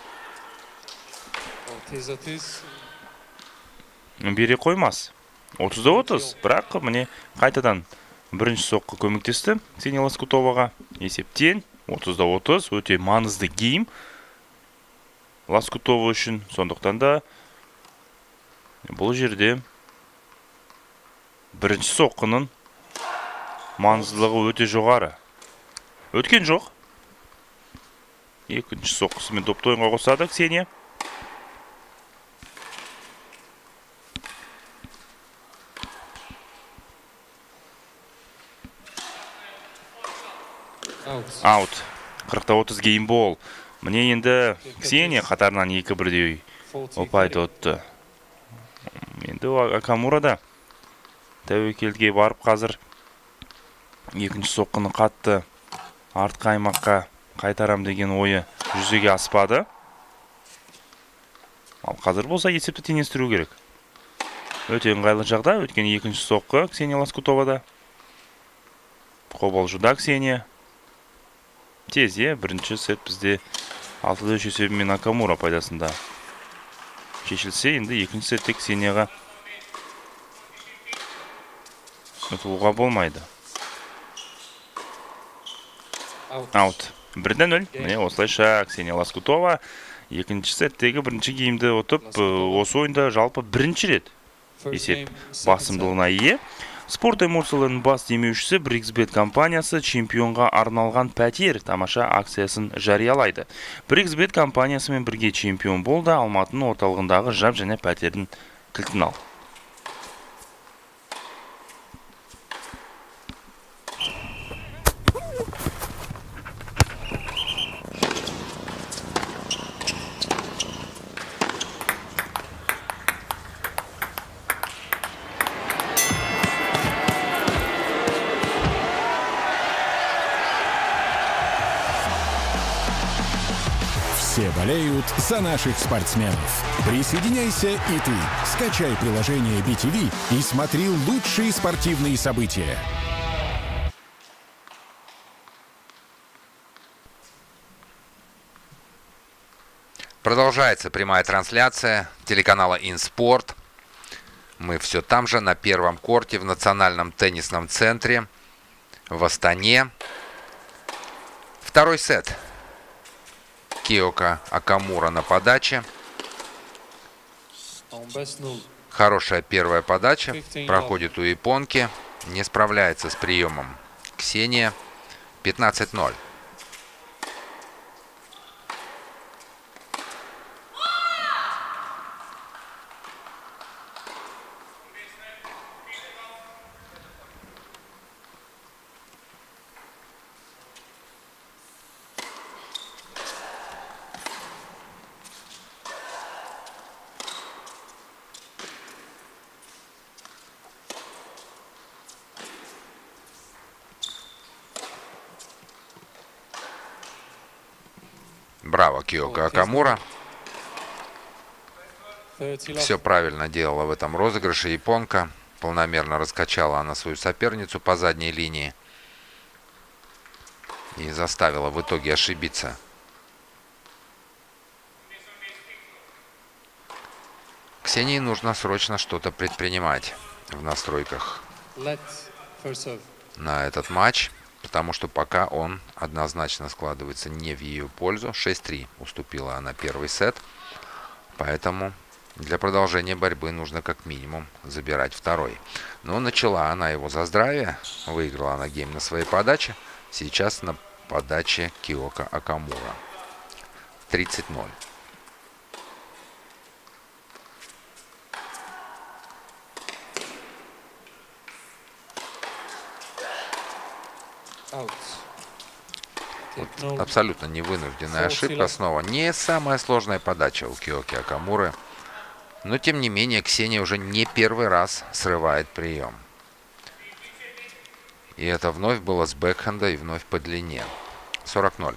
бере қоймас. отызда отыз. Бірақ міне қайтадан бірінші соққы көмектесті Ксения Лоскутоваға. Есептен отызда отыз. Өте маңызды гейм Лоскутова үшін. Сондықтан да бұл жерде бірінші соққының маңыздылығы өте жоғары. Өткен жоқ. Екінші соққысымен допты ойынға қосады Ксения. Аут. қырықта отыз геймбол. Міне енді Ксения қатарынан екі бірдей ұпайды ұтты. Енді Окамурада тәуекелге барып қазір екінші соққыны қатты артқы аймаққа қайтарам деген ойы жүзеге аспады. Ал қазір болса есепті теңестіру керек. Өте ыңғайлы жағдай, өйткені екінші соққы Ксения Лоскутовада. Қобалжуда Ксения. Тезе, бірінші сет бізде алтыда үш есебімен Накамура пайдасында шешілсе, енді екінші сетте Ксенияға ұтылуға болмайды. Аут. Бірден нөл. Міне осылайша Ксения Лоскутова екінші сеттегі бірінші геймді ұтып, осы ойында жалпы бірінші рет есеп басымдылығына ие. Спорт эмоцияларының бас демеушісі Бриксбет компаниясы чемпионға арналған пәтер тамаша акциясын жариялайды. Бриксбет компаниясымен бірге чемпион болды, Алматының орталығындағы жап және пәтердің кілтін ал. Все болеют за наших спортсменов. Присоединяйся и ты. Скачай приложение би ти ви и смотри лучшие спортивные события. Продолжается прямая трансляция телеканала InSport. Мы все там же, на первом корте, в Национальном теннисном центре в Астане. Второй сет. Киока Окамура на подаче. Хорошая первая подача. Проходит у японки. Не справляется с приемом Ксения. пятнадцать ноль. Браво, Киока Окамура. Все правильно делала в этом розыгрыше японка. Полномерно раскачала она свою соперницу по задней линии. И заставила в итоге ошибиться. Ксении нужно срочно что-то предпринимать в настройках на этот матч. Потому что пока он однозначно складывается не в ее пользу. шесть три уступила она первый сет. Поэтому для продолжения борьбы нужно как минимум забирать второй. Но начала она его за здравие. Выиграла она гейм на своей подаче. Сейчас на подаче Киока Окамура. тридцать ноль. Вот абсолютно невынужденная ошибка снова. Не самая сложная подача у Киоки Окамуры. Но тем не менее Ксения уже не первый раз срывает прием. И это вновь было с бэкхенда и вновь по длине. сорок ноль.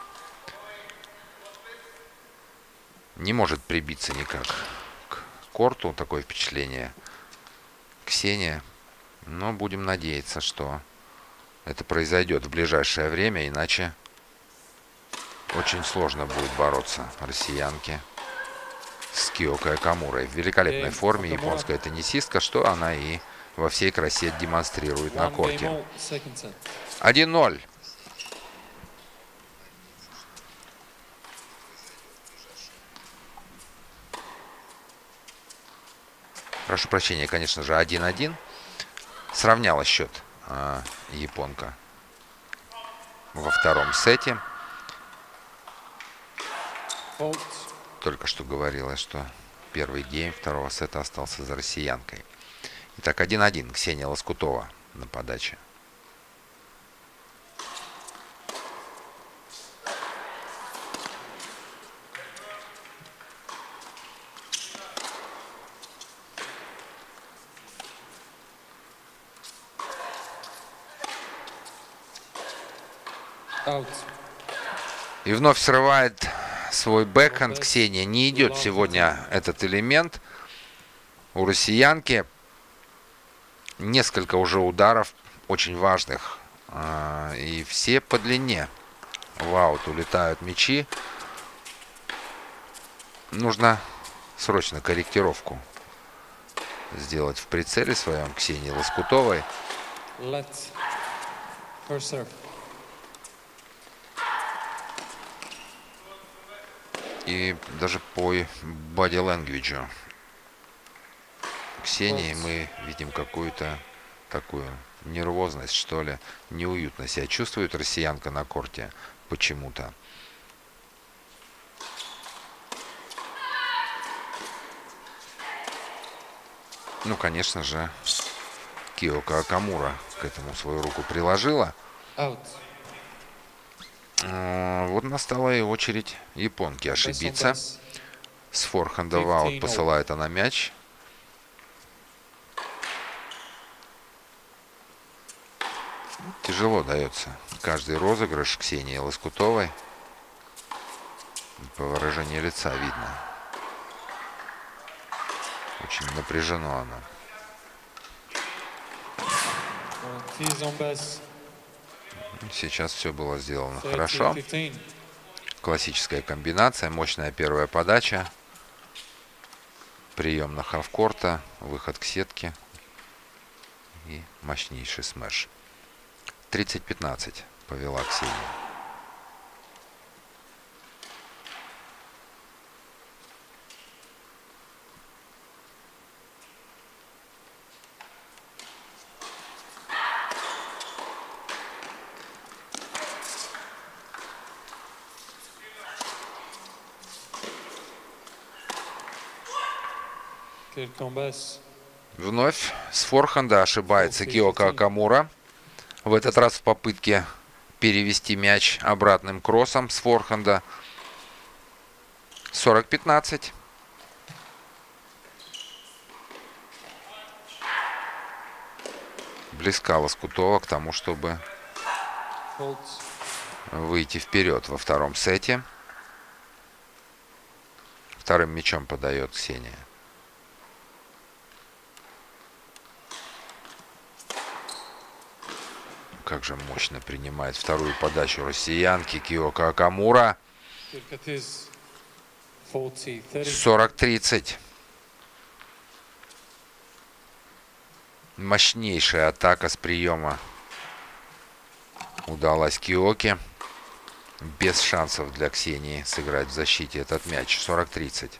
Не может прибиться никак к корту, такое впечатление Ксения. Но будем надеяться, что это произойдет в ближайшее время, иначе очень сложно будет бороться россиянке с Киокой Окамурой. В великолепной форме японская теннисистка, что она и во всей красе демонстрирует на корте. один ноль. Прошу прощения, конечно же, один один. Сравняла счет а, японка во втором сете. Только что говорилось, что первый гейм второго сета остался за россиянкой. Итак, один один. Ксения Лоскутова на подаче. И вновь срывает свой бэкхенд. Ксения не идет сегодня этот элемент. У россиянки несколько уже ударов очень важных. И все по длине. В аут улетают мячи. Нужно срочно корректировку сделать в прицеле своем Ксении Лоскутовой. И даже по body language Ксении мы видим какую-то такую нервозность, что ли, неуютно себя чувствует россиянка на корте почему-то. Ну, конечно же, Киоко Окамура к этому свою руку приложила. Out. Вот настала и очередь японки ошибиться. С форхенда в аут посылает она мяч. Тяжело дается каждый розыгрыш Ксении Лоскутовой. По выражению лица видно. Очень напряжено она. Сейчас все было сделано хорошо. Классическая комбинация, мощная первая подача. Прием на хавкорта, выход к сетке и мощнейший смеш. тридцать пятнадцать повела Ксения. Вновь с форхенда ошибается Киоко Окамура. В этот раз в попытке перевести мяч обратным кроссом с форхенда. сорок пятнадцать. Близка Лоскутова к тому, чтобы выйти вперед во втором сете. Вторым мячом подает Ксения. Как же мощно принимает вторую подачу россиянки Киоко Окамура. сорок тридцать. Мощнейшая атака с приема удалась Киоке. Без шансов для Ксении сыграть в защите этот мяч. сорок тридцать.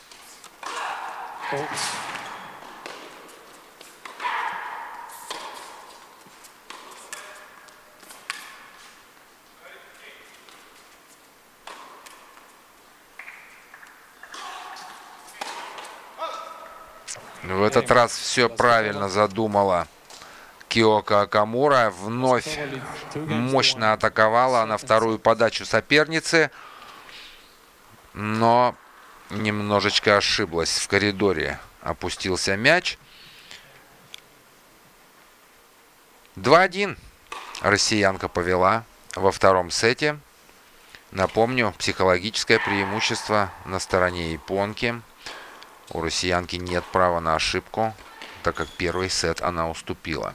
В этот раз все правильно задумала Киоко Окамура. Вновь мощно атаковала на вторую подачу соперницы, но немножечко ошиблась. В коридоре опустился мяч. два один. Россиянка повела во втором сете. Напомню, психологическое преимущество на стороне японки. У россиянки нет права на ошибку, так как первый сет она уступила.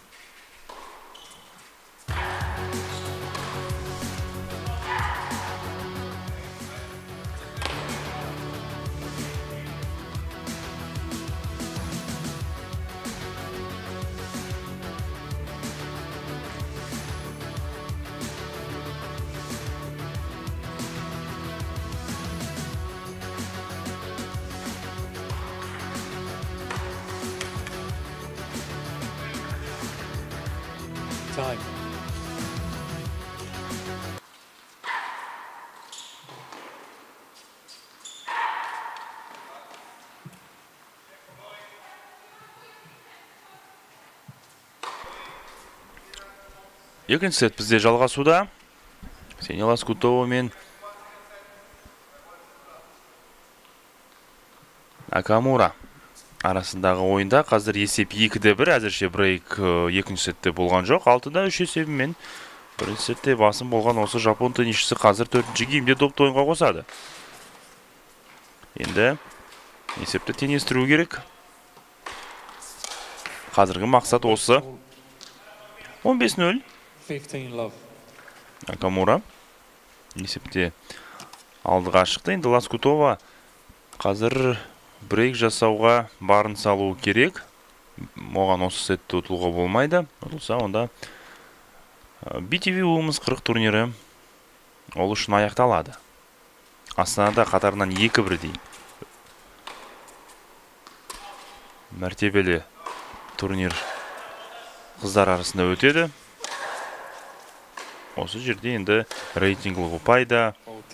Time. Екінші сет бізде жалғасуда. Ксения Лоскутова мен Окамура арасындағы ойында қазір есеп екі де бір. Әзірше брейк екінші сетте болған жоқ. алтыда үш есебімен Бірінші сетте басым болған осы жапон теннисшісі қазір төртінші геймде допты ойынға қосады. Енді есепті теңестіру керек. Қазіргі мақсат осы. он бес нөл. Накамура есепте алдыға шықты. Енді Лоскутова қазір брейк жасауға барын салуы керек. Оған осы сетті ұтылуға болмайды. Ұтылса онда би ти ви Women's қырық турнирі ол үшін аяқталады. Астанада қатарынан екі бірдей мәртебелі турнир қыздар арасында өтеді. Осы жерде енді рейтинглік ұпайда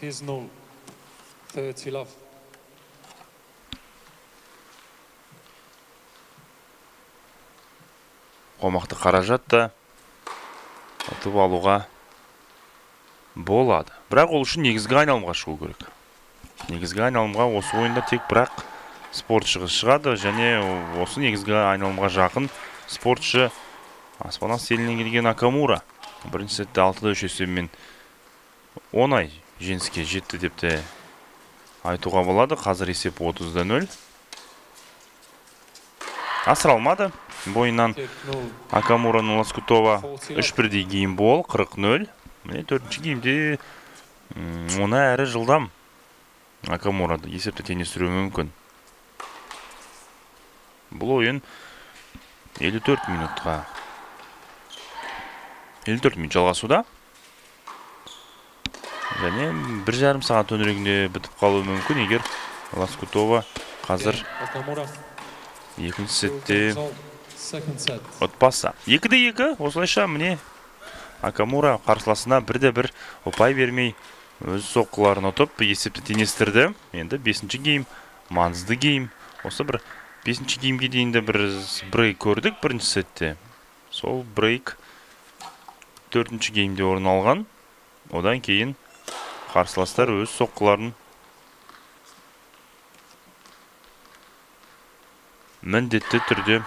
қомақты қаражатта ұтып алуға болады. Бірақ ол үшін негізгі айналымға шығу керек. Негізгі айналымға осы ойында тек бірақ спортшы шығады және осы негізгі айналымға жақын спортшы аспанас елінен келген Накамура. Бірінші сетте алтыда үш есебімен оңай жеңіске жетті деп те айтуға болады. Қазір есеп отызда нөл. Асыра алмады. Бойынан Акамураны Лоскутова үш бірдей гейм бол, қырық нөл. Міне төртінші геймде оны әрі жылдам Акамурады есепті теңестіруі мүмкін. Бұл ойын елу төрт минутқа елу төрт минут жалғасуда. Және бір жарым сағат төңірегінде бітіп қалуы мүмкін, егер Лоскутова қазір екінші сетте ұтпаса. екіде екі, осылайша міне Акамура қарсыласына бірде бір ұпай бермей өз соққыларын ұтып есепті теңестірді. Енді бесінші гейм, маңызды гейм. Осы бір бесінші геймге дейінді бір брейк көрдік бірінші сетте. Сол брейк төртінші геймде орын алған. Одан кейін қарсыластар өз соққыларын міндетті түрде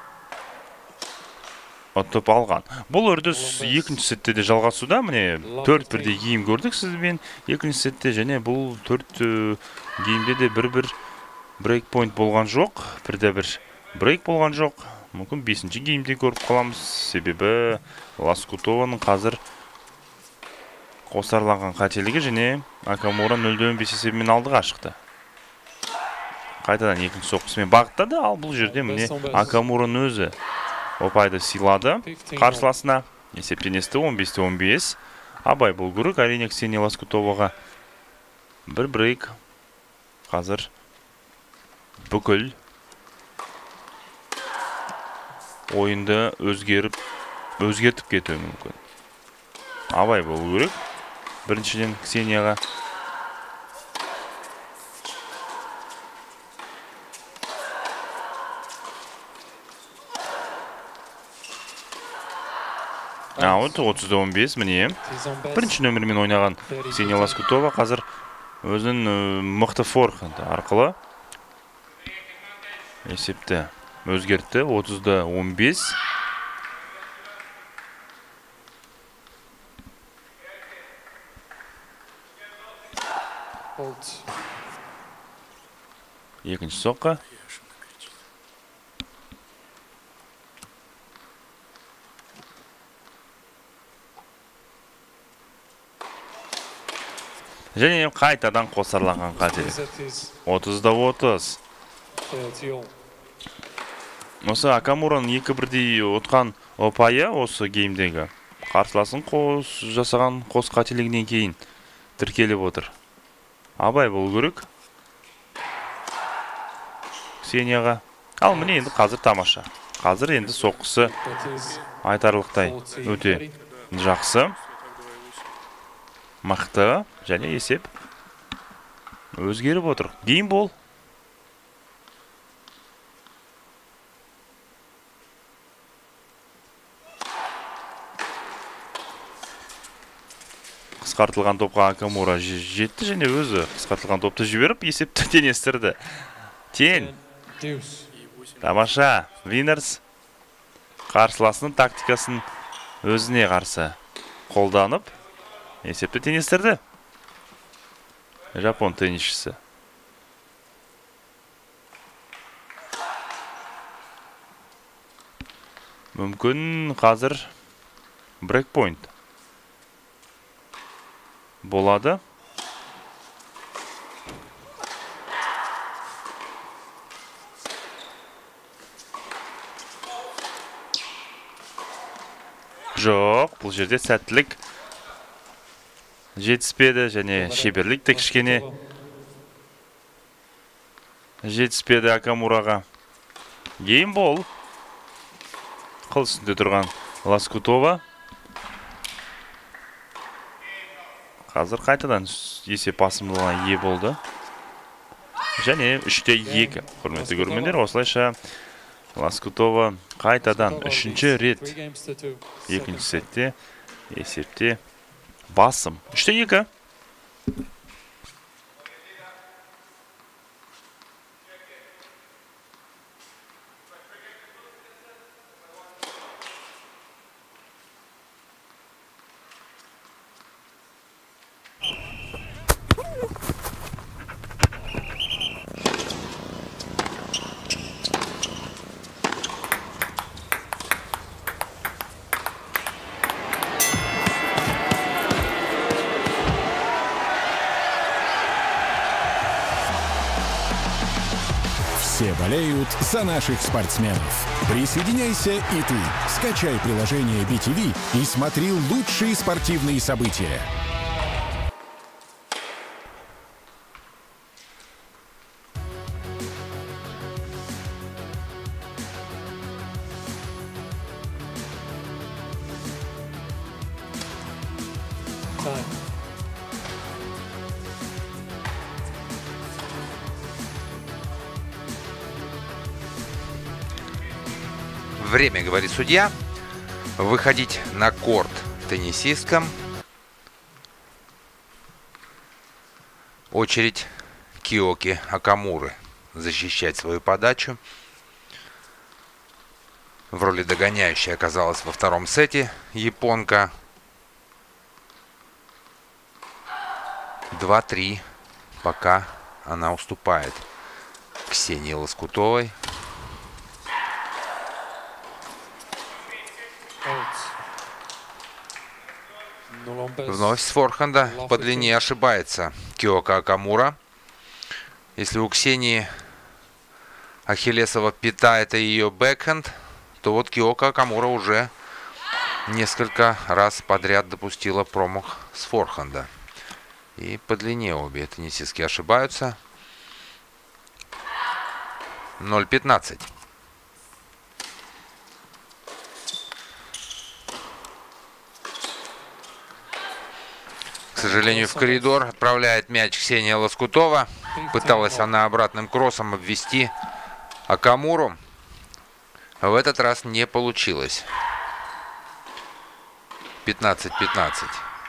ұтып алған. Бұл үрдіс екінші сетте де жалғасуда. Міне төрт бірдей гейм көрдік сізбен екінші сетте, және бұл төрт геймде де бір-бір брейкпойнт болған жоқ. Бірде бір брейк болған жоқ. Мүмкін бесінші геймде көріп қаламыз. Себебі Лоскутованың қазір қосарланған қателігі және Акамура нөлде он бес есебімен алдыға шықты. Қайтадан екінші соққысымен бағыттады, ал бұл жерде міне Акамураның өзі ұпайды сыйлады қарсыласына. Есеп теңесті он бесте он бес. Абай бұл көрік, әрине Ксения Лоскутоваға бір брейк қазір бүкіл ойынды өзгеріп өзгертіп кетуі мүмкін. Абай бұл көрік. Біріншіден Ксенияға Аут отызда он бес, міне. Бірінші нөмірмен ойнаған Ксения Лоскутова қазір өзінің мықты форхенд арқылы есепті өзгертті. отызда он бес. Екінші соққа. Және қайтадан қосарланған қателік. отызда отыз. Осы Акамураның екі бірдей ұтқан ұпайы осы геймдегі қарсыласын қос жасаған қос қателігінен кейін тіркеліп отыр. Абай бұл көрік Ксенияға. Ал міне енді қазір тамаша. Қазір енді соққысы айтарлықтай өте жақсы. Мықты, және есеп өзгеріп отыр. Гейм бол. Қысқартылған топқа Акамура жетті, және өзі қысқартылған топты жіберіп есепті теңестірді. Тең. Тамаша. Winners қарсыласының тактикасын өзіне қарсы қолданып есепті теңестірді. Жапон теннисшісі. Мүмкін қазір брейкпойнт болады. Жоқ, бұл жерде сәттілік жетіспеді және шеберлік те кішкене жетіспеді Акамураға. Геймбол. Қыл үстінде тұрған Лоскутова. Қазір қайтадан есеп басымдылығына ие болды. Және үште екі. Құрметті көрермендер, осылайша Лоскутова қайтадан үшінші рет екінші сетте есепте басым. үште екі. Все болеют за наших спортсменов. Присоединяйся и ты. Скачай приложение би ти ви и смотри лучшие спортивные события. Time. Время, говорит судья, выходить на корт теннисисткам. Очередь Киоки Окамуры защищать свою подачу. В роли догоняющей оказалась во втором сете японка. два-три. Пока она уступает Ксении Лоскутовой. Вновь с форхенда по длине ошибается Киока Окамура. Если у Ксении Ахиллесова пята — это ее бэкхенд, то вот Киока Окамура уже несколько раз подряд допустила промах с форхенда. И по длине обе теннисистки ошибаются. ноль пятнадцать. К сожалению, в коридор отправляет мяч Ксения Лоскутова. Пыталась она обратным кроссом обвести Окамуру. В этот раз не получилось. пятнадцать пятнадцать.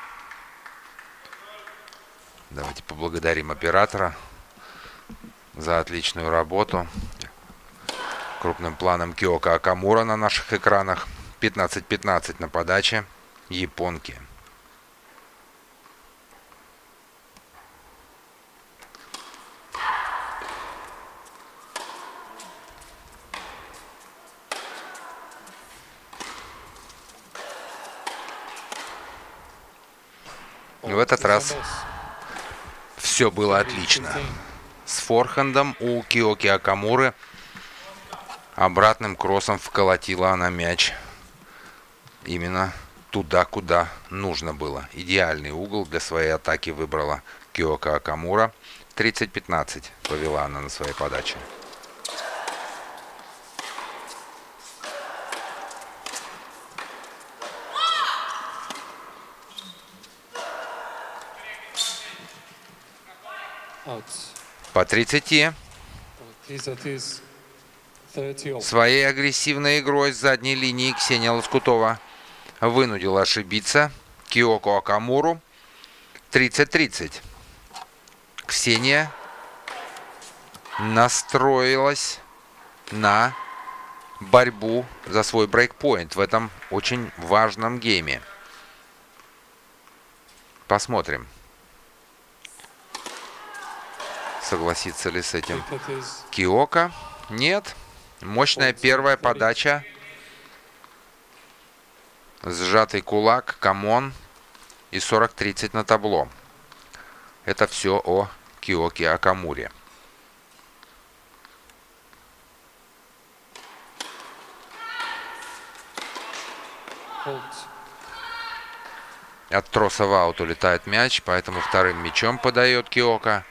Давайте поблагодарим оператора за отличную работу. Крупным планом Киока Окамура на наших экранах. пятнадцать пятнадцать на подаче японки. В этот раз все было отлично. С форхендом у Киоки Окамуры обратным кроссом вколотила она мяч именно туда, куда нужно было. Идеальный угол для своей атаки выбрала Киока Окамура. тридцать пятнадцать повела она на своей подаче. По тридцати. Своей агрессивной игрой с задней линии Ксения Лоскутова вынудила ошибиться Киоку Окамуру. тридцать тридцать. Ксения настроилась на борьбу за свой брейкпоинт в этом очень важном гейме. Посмотрим, согласится ли с этим That is Киока. Нет. Мощная первая подача. Сжатый кулак, камон. И сорок тридцать на табло. Это все о Киоке Окамуре. fault. От троса в аут улетает мяч, поэтому вторым мячом подает Киока.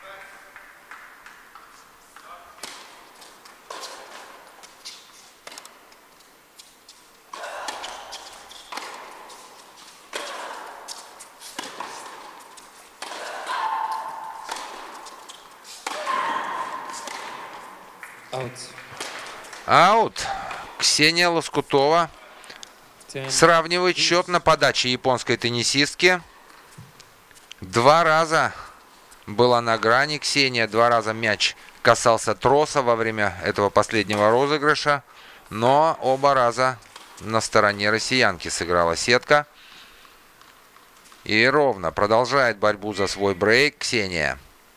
Out. Аут. Ксения Лоскутова ten. сравнивает счет на подаче японской теннисистки. Два раза была на грани Ксения, два раза мяч касался троса во время этого последнего розыгрыша, но оба раза на стороне россиянки сыграла сетка. И ровно продолжает борьбу за свой брейк Ксения.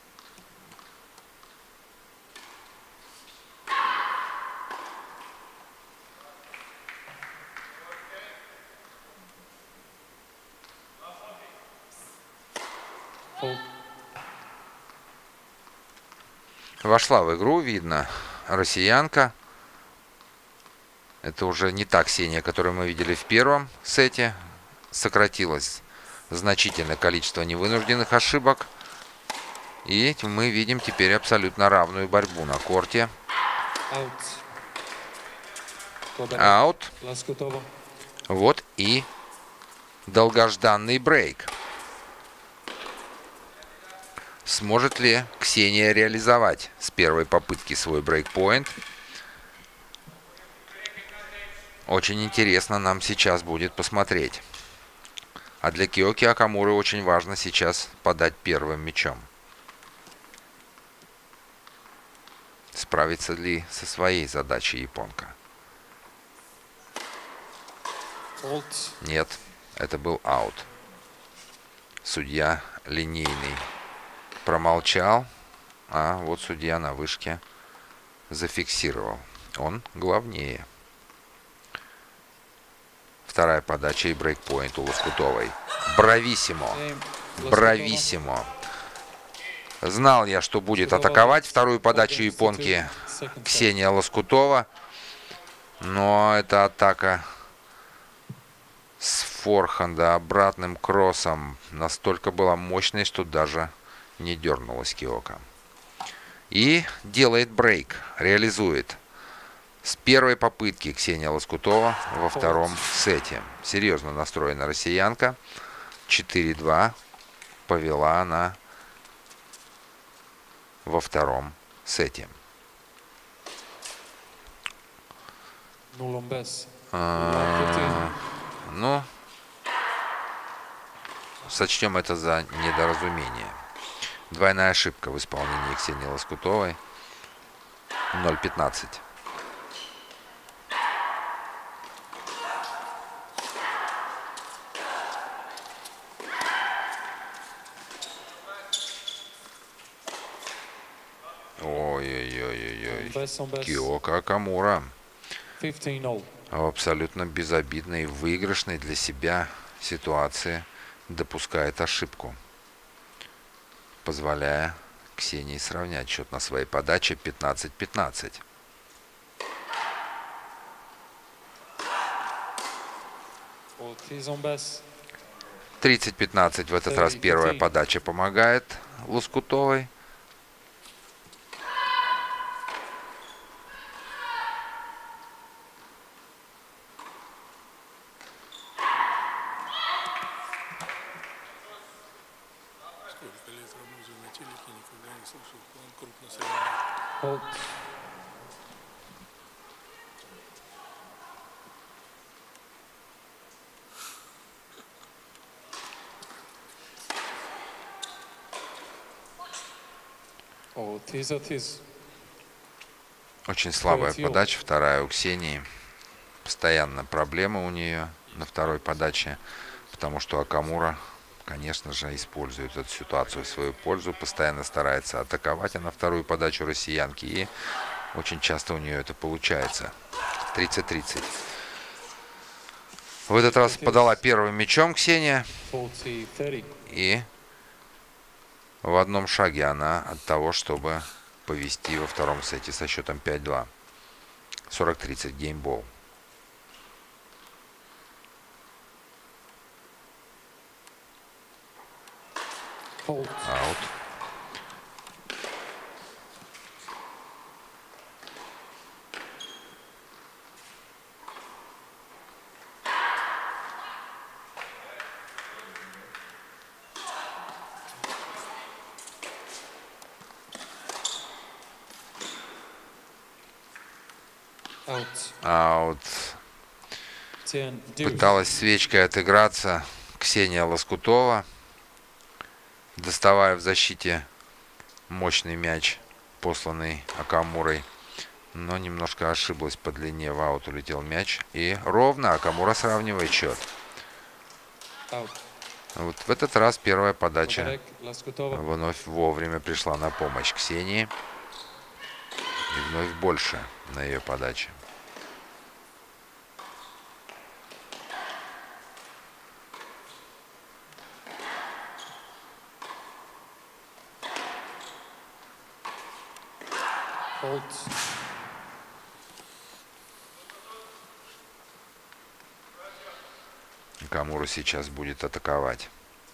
Fault. Вошла в игру, видно, россиянка. Это уже не та Ксения, которую мы видели в первом сете. Сократилось значительное количество невынужденных ошибок. И мы видим теперь абсолютно равную борьбу на корте. Out. Kobayashi. Аут. Laskutova. Вот и долгожданный брейк. Сможет ли Ксения реализовать с первой попытки свой брейкпоинт? Очень интересно нам сейчас будет посмотреть. А для Киоки Окамуры очень важно сейчас подать первым мячом. Справится ли со своей задачей японка? Fault. Нет, это был аут. Судья линейный промолчал, а вот судья на вышке зафиксировал. Он главнее. Вторая подача и брейкпоинт у Лоскутовой. Брависсимо. Game. Laskutova. Брависсимо. Знал я, что будет атаковать вторую подачу Against японки the second set. Ксения Лоскутова. Но эта атака с форхенда обратным кроссом настолько была мощной, что даже не дернулась Киока. И делает брейк, реализует с первой попытки Ксения Лоскутова во втором сете. Серьезно настроена россиянка. четыре-два повела она во втором сете. Null on best. А, Ну, сочтем это за недоразумение. Двойная ошибка в исполнении Ксении Лоскутовой. ноль пятнадцать. Ой-ой-ой-ой-ой. Best on best. Киока Окамура fifteen all. в абсолютно безобидной и выигрышной для себя ситуации допускает ошибку, позволяя Ксении сравнять счет на своей подаче пятнадцать пятнадцать. Fault is on best. тридцать пятнадцать в этот раз первая подача помогает Лоскутовой. Сколько лет работаю на телеке, никогда не слышал, что он крупно соревнуется. Fault. Oh, tis a tis. Очень слабая Третья. подача, вторая у Ксении. Постоянно проблемы у нее на второй подаче, потому что Окамура конечно же, использует эту ситуацию в свою пользу, постоянно старается атаковать, а на вторую подачу россиянки, и очень часто у нее это получается. тридцать тридцать. В этот раз подала первым мячом Ксения, и в одном шаге она от того, чтобы повести во втором сете со счетом пять-два. сорок тридцать, геймбол. Аут. Аут. Пыталась свечкой отыграться Ксения Лоскутова, доставая в защите мощный мяч, посланный Окамурой, но немножко ошиблась по длине. В аут улетел мяч, и ровно Окамура сравнивает счет. Вот в этот раз первая подача вновь вовремя пришла на помощь Ксении, и вновь больше на ее подаче. Окамура сейчас будет атаковать.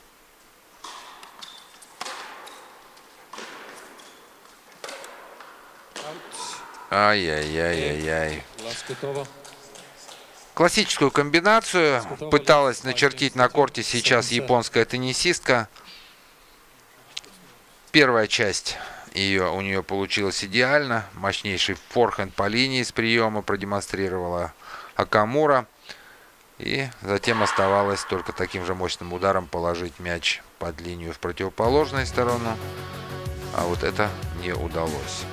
Ай-яй-яй-яй-яй. Классическую комбинацию пыталась начертить на корте сейчас японская теннисистка. Первая часть ее, у нее получилась идеально. Мощнейший форхенд по линии с приема продемонстрировала Окамура. И затем оставалось только таким же мощным ударом положить мяч под линию в противоположную сторону. А вот это не удалось.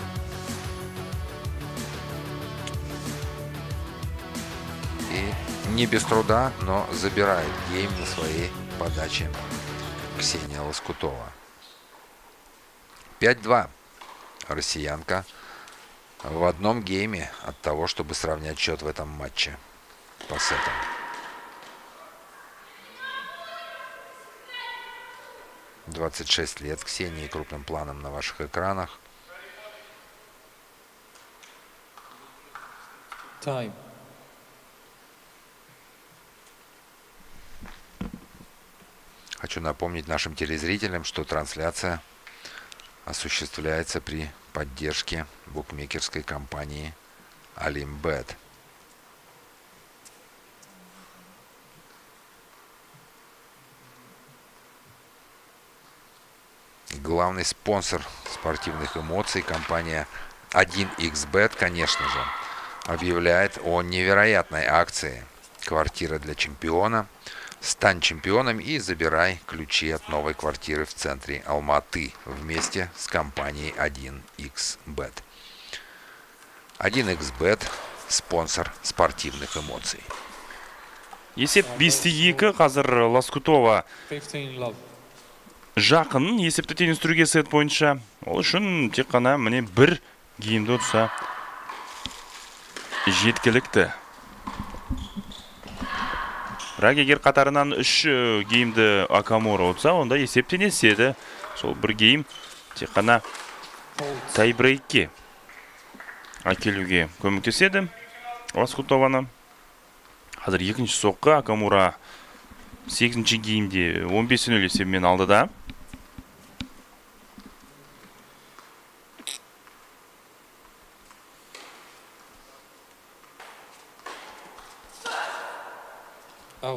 И не без труда, но забирает гейм на своей подаче Ксения Лоскутова. пять-два. Россиянка в одном гейме от того, чтобы сравнять счет в этом матче по сетам. двадцать шесть лет Ксении крупным планом на ваших экранах. Time. Хочу напомнить нашим телезрителям, что трансляция осуществляется при поддержке букмекерской компании Олимбет. Главный спонсор спортивных эмоций, компания один икс бет, конечно же, объявляет о невероятной акции «Квартира для чемпиона». Стань чемпионом и забирай ключи от новой квартиры в центре Алматы вместе с компанией один икс бет. один икс бет – спонсор спортивных эмоций. Есеп бес екі, қазір Лоскутова жақын есепті теңестіруге сет бойынша. Ол үшін тек қана міне бір геймді ұтса жеткілікті. Бірақ егер қатарынан үш геймді Окамура ұтса, онда есеп теңеседі. Сол бір гейм тек қана тайбрейкке әкелуге көмектеседі Лоскутованы. Қазір екінші соққы Окамура сегізінші геймде он бес нөл есебімен алды да. Out.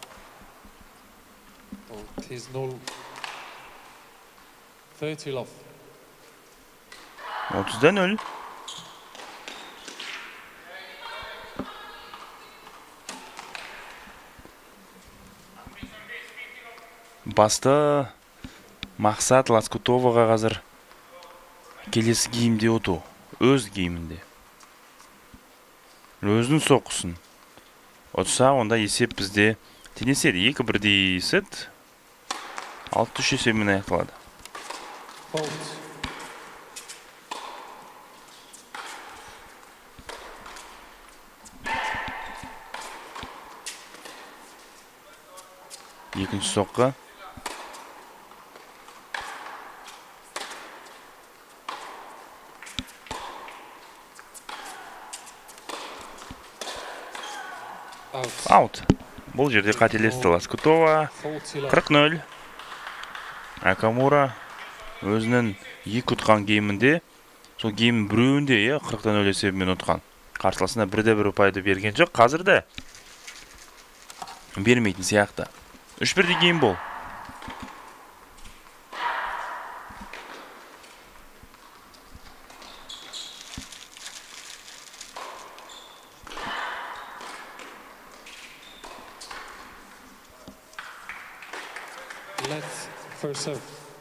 Out is null. thirty love. отызда нөл. Басты мақсат Лоскутоваға қазір келесі геймде ұту. Өз геймінде. Өзінің соққысын ұтса, онда есеп бізде теңеседі. Екі бірдей сет алты үш есебімен аяқталады. Fault. Екінші соққы. Out. Аут. Бұл жерде қателесті Лоскутова. Fault. қырық нөл. Акамура өзінің екі ұтқан геймінде, сол геймнің біреуінде қырық нөл есебімен ұтқан. Қарсыласына бірде бір ұпайды берген жоқ. Қазір де бермейтін сияқты. үш бірде гейм бол. Let's first serve.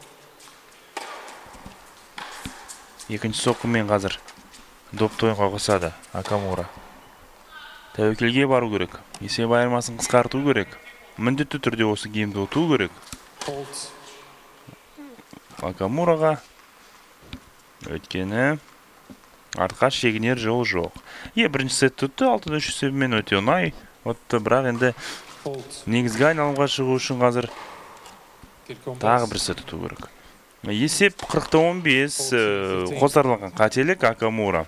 Екінші соққымен қазір допты ойынға қосады Акамура. Тәуекелге бару керек. Есеп айырмасын қысқарту керек. Міндетті түрде осы геймді ұту керек. Fault. Акамураға өткені артқа шегінер жол жоқ. Е, бірінші сетті ұтты, алты үш есебімен өте оңай ұтты, бірақ енді Fault. негізгі айналымға шығу үшін қазір тағы бір сет ұту керек. Есеп қырықта он бес, қосарланған қателік Акамура.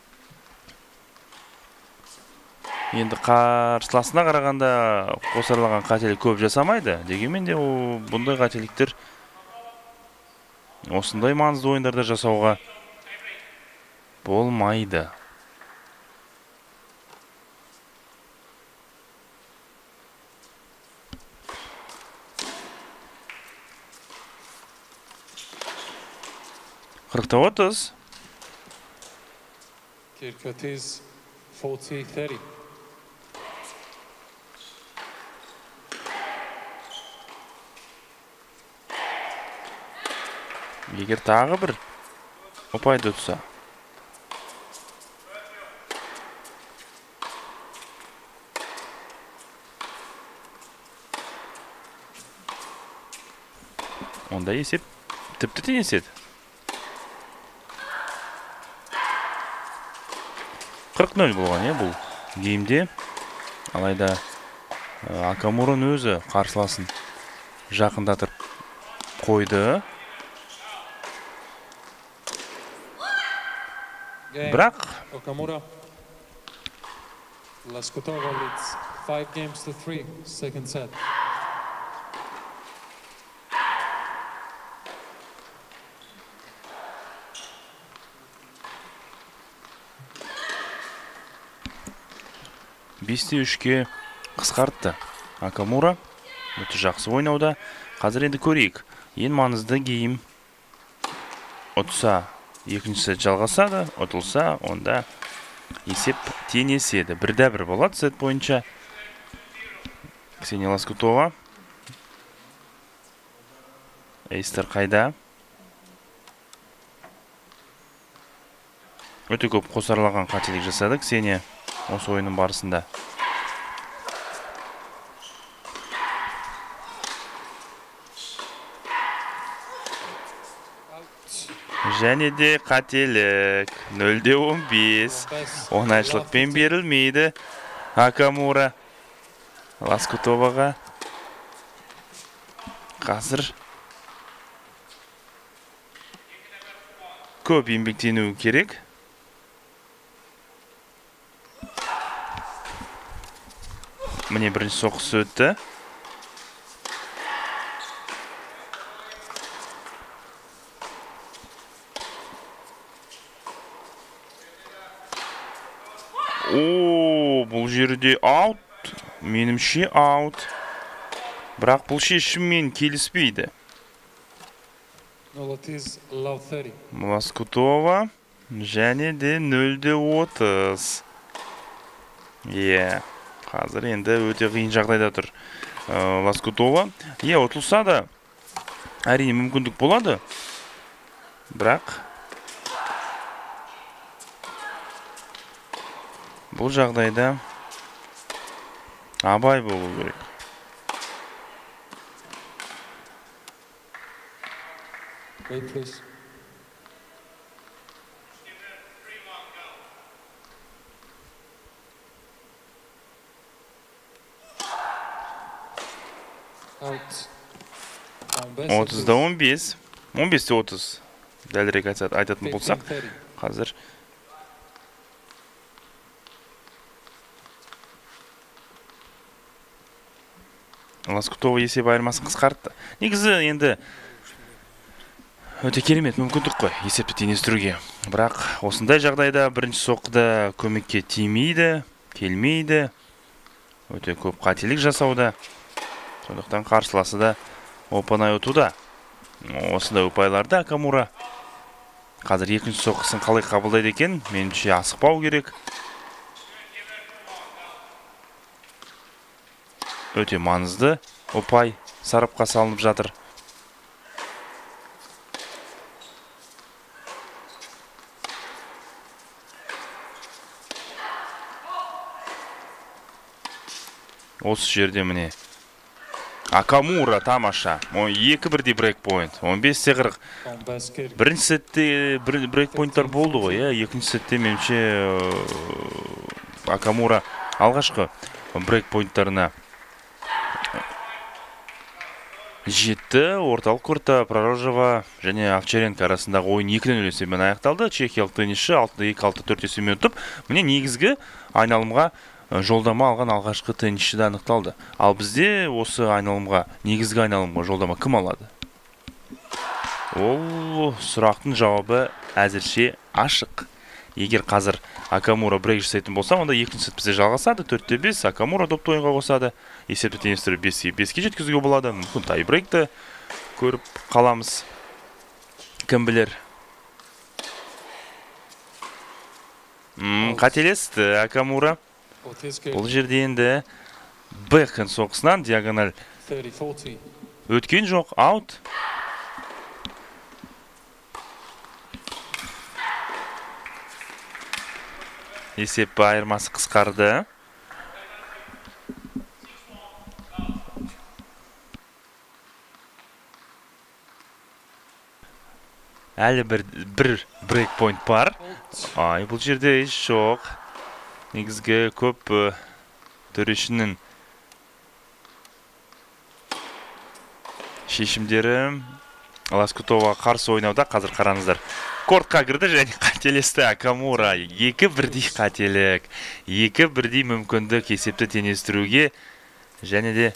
Енді қарсыласына қарағанда қосарланған қателік көп жасамайды. Дегенмен де бұндай қателіктер осындай маңызды ойындарда жасауға болмайды. қырықта отыз. Kirkatiz forty thirty. Егер тағы бір ұпайды ұтса, онда есеп тіпті теңеседі. қырық нөл болған, бұл геймде. Алайда Акамурын өзі қарсыласын жақындатып қойды. Бірақ Okamura. Laskutova leads five games to three. Second set. бесте үшке қысқартты Акамура. Өте жақсы ойнауда. Қазір енді көрейік. Ең маңызды гейм ұтса, екіншісі жалғасады, ұтылса, онда есеп теңеседі. Бірде бір болады сет бойынша. Ксения Лоскутова. Эйстер қайда? Өте көп қосарлаған қателік жасады Ксения осы ойынның барысында. Және де қателік. нөлде он бес. Оңайшылықпен берілмейді. Акамура Лоскутоваға. Қазір көп еңбектену керек. Міне бірінші соққысы өтті. О, бұл жерде аут. Менімше аут. Бірақ бұл шешіммен келіспейді. Лоскутова және де нөлде отыз. Е, қазір енді өте қиын жағдайда тұр Лоскутова. Е, ұтылса да әрине мүмкіндік болады. Бірақ бұл жағдайда абай болу керек. Wait, please. Out. отызда он бес. он бесте отыз. Дәлірек айтатын болсақ, қазір Лоскутова есеп айырмасын қысқартты. Негізі енді өте керемет мүмкіндік қой есепті теңестіруге. Бірақ осындай жағдайда бірінші соққыда көмекке тимейді, келмейді. Өте көп қателік жасауда. Сондықтан қарсыласы да оп-оңай ұтуда. Осындай ұпайларда Окамура қазір екінші соққысын қалай қабылдайды екен, меніңше асықпау керек. Өте маңызды ұпай сарапқа салынып жатыр. Осы жерде міне Окамура тамаша. екі бірдей брейкпойнт. он бесте қырық. Бірінші сетте брейкпойнттар болды ғой. Екінші сетте меніңше Окамура алғашқы брейкпойнттарына жетті. Орталық кортта Пророжева және Овчаренко арасындағы ойын екі нөл есебімен аяқталды. Чехиялық теннисші алтыда екі алты төрт есебімен ұтып, міне негізгі айналымға жолдама алған алғашқы теннисші де анықталды. Ал бізде осы айналымға, негізгі айналымға жолдама кім алады? Ол сұрақтың жауабы әзірше ашық. Егер қазір Окамура брейк жасайтын болса, онда екінші сет бізде жалғасады. төртте бес, Окамура допты ойынға қосады. Есепті теңестіріп беске жеткізуге болады. Мүмкін тайбрейкті көріп қаламыз. Кім білер? Қателесті Окамура. Бұл жерде енді бэкхенд соққысынан диагональ өткен жоқ, аут. Есеп айырмасы қысқарды. Әлі бір брейкпойнт бар. Ай, бұл жерде еш жоқ. Негізгі көп төрешінің шешімдері Лоскутова қарсы ойнауда. Қазір қараңыздар. Кортқа кірді және қателесті Окамура. Екі бірдей қателік. Екі бірдей мүмкіндік есепті теңестіруге және де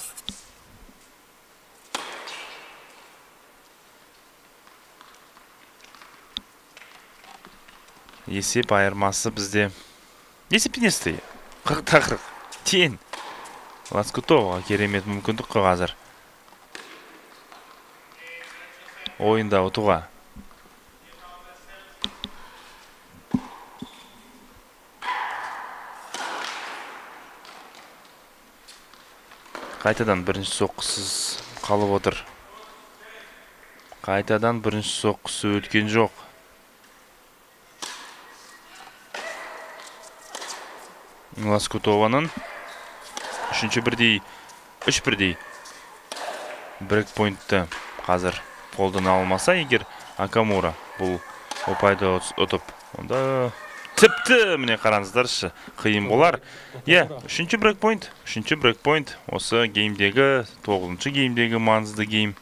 есеп айырмасы бізде есеп теңесті. қырықта қырық. Тең. Лоскутова керемет мүмкіндік қой қазір. Ойында ұтуға. Қайтадан бірінші соққысыз қалып отыр. Қайтадан бірінші соққысы өткен жоқ. Лоскутованың үшінші бірдей, үш бірдей брейкпойнтты қазір қолдан алмаса, егер Окамура бұл ұпайды ұтып, онда тіпті, міне қараңыздаршы, қиын болар. Е, үшінші брейкпойнт, үшінші брейкпойнт, осы геймдегі, тоғызыншы геймдегі маңызды гейм.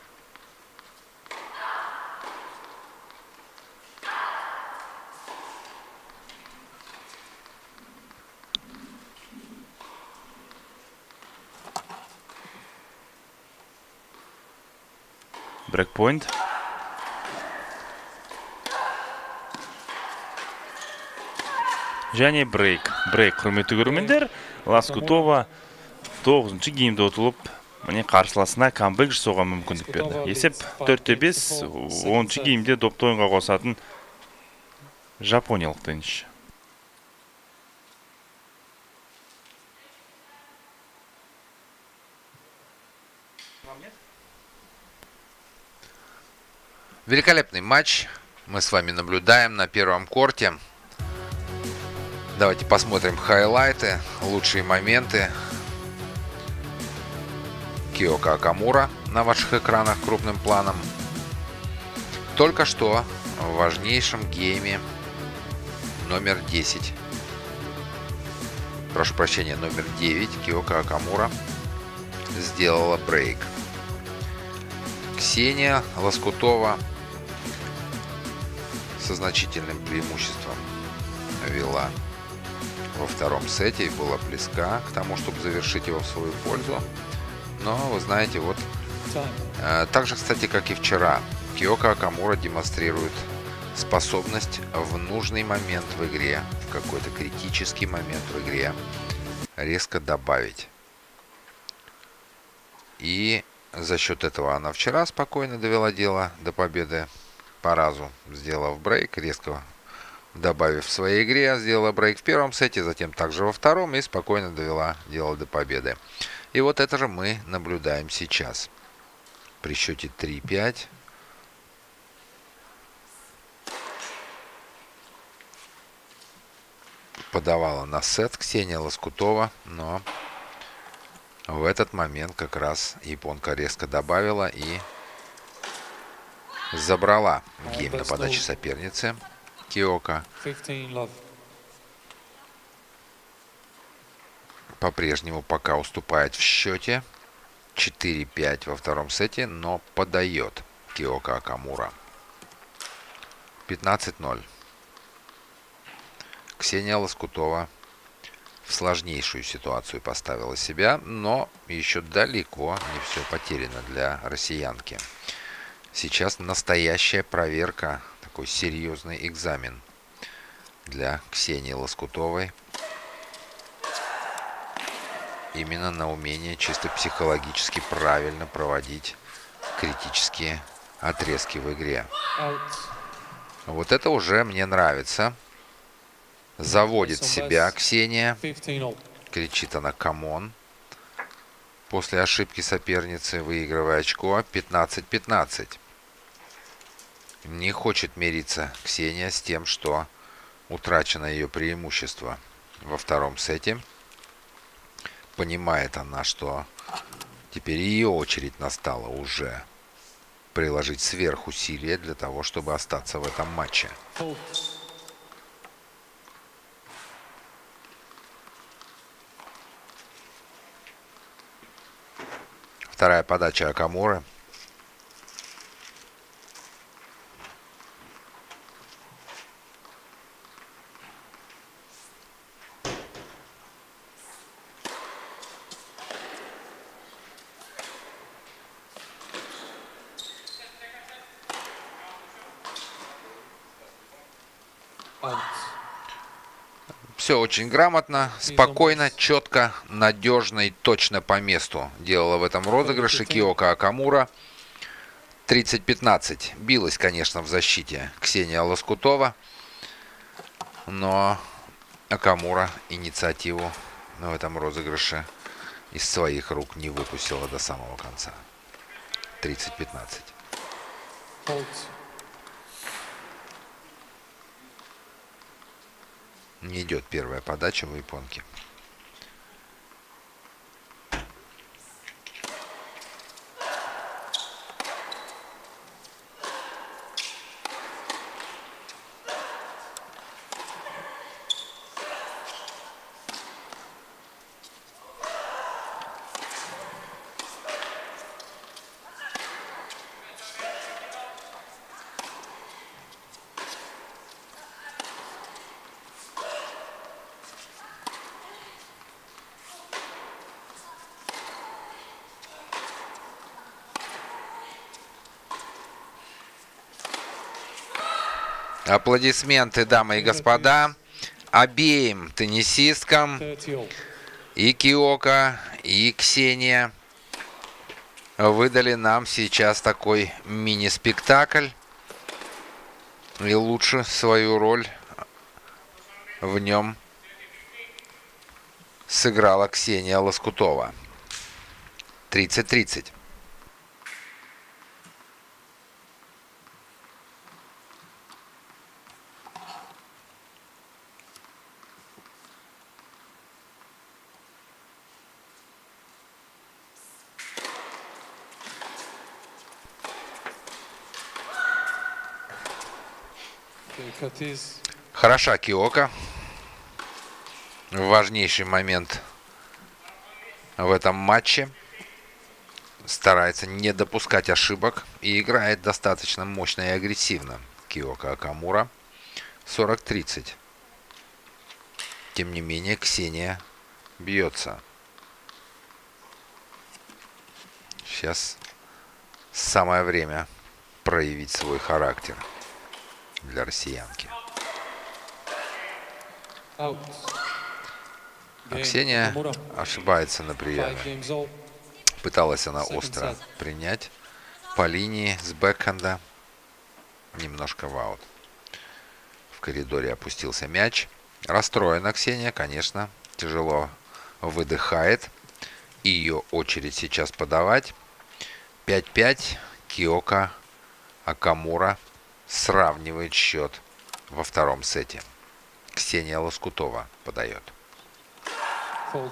Брейкпойнт. Және брейк. Брейк, құрметті көрермендер, Лоскутова тоғызыншы геймді ұтылып, міне қарсыласына камбэк жасауға мүмкіндік берді. Есеп төртте бес, оныншы геймде допты ойынға қосатын жапониялық теннисші. Великолепный матч мы с вами наблюдаем на первом корте. Давайте посмотрим хайлайты, лучшие моменты. Киока Окамура на ваших экранах крупным планом. Только что в важнейшем гейме номер десять, прошу прощения, номер девять, Киока Окамура сделала брейк. Ксения Лоскутова со значительным преимуществом вела во втором сете и была близка к тому, чтобы завершить его в свою пользу. Но, вы знаете, вот э, так же, кстати, как и вчера, Киока Окамура демонстрирует способность в нужный момент в игре, в какой-то критический момент в игре резко добавить. И за счет этого она вчера спокойно довела дело до победы по разу, сделав брейк, резко добавив в своей игре, сделала брейк в первом сете, затем также во втором и спокойно довела дело до победы. И вот это же мы наблюдаем сейчас. При счете три пять. Подавала на сет Ксения Лоскутова, но в этот момент как раз японка резко добавила и забрала гейм на подаче соперницы. Киока по-прежнему пока уступает в счете четыре пять во втором сете, но подает Киока Окамура. пятнадцать ноль. Ксения Лоскутова в сложнейшую ситуацию поставила себя, но еще далеко не все потеряно для россиянки. Сейчас настоящая проверка, такой серьезный экзамен для Ксении Лоскутовой. Именно на умение чисто психологически правильно проводить критические отрезки в игре. Вот это уже мне нравится. Заводит себя Ксения. Кричит она «камон». После ошибки соперницы, выигрывая очко, пятнадцать пятнадцать. Не хочет мириться Ксения с тем, что утрачено ее преимущество во втором сете. Понимает она, что теперь ее очередь настала уже приложить сверхусилия для того, чтобы остаться в этом матче. Вторая подача Окамуры. Все очень грамотно, спокойно, четко, надежно и точно по месту делала в этом розыгрыше Киока Окамура. тридцать пятнадцать. Билась, конечно, в защите Ксения Лоскутова, но Окамура инициативу в этом розыгрыше из своих рук не выпустила до самого конца. тридцать пятнадцать. Не идет первая подача у японки. Аплодисменты, дамы и господа, обеим теннисисткам, и Киока, и Ксения, выдали нам сейчас такой мини-спектакль. И лучше свою роль в нем сыграла Ксения Лоскутова. тридцать тридцать. Киркатис. Хороша Киока. Важнейший момент в этом матче. Старается не допускать ошибок и играет достаточно мощно и агрессивно. Киока Окамура. сорок тридцать. Тем не менее, Ксения бьется. Сейчас самое время проявить свой характер для россиянки. Out. А Game Ксения Окамура. ошибается на Five приеме. games all. Пыталась она Second остро set. принять по линии с бэкхенда. Немножко в аут. В коридоре опустился мяч. Расстроена Ксения, конечно. Тяжело выдыхает. И ее очередь сейчас подавать. пять-пять. Киока Окамура сравнивает счет во втором сете. Ксения Лоскутова подает. Fault.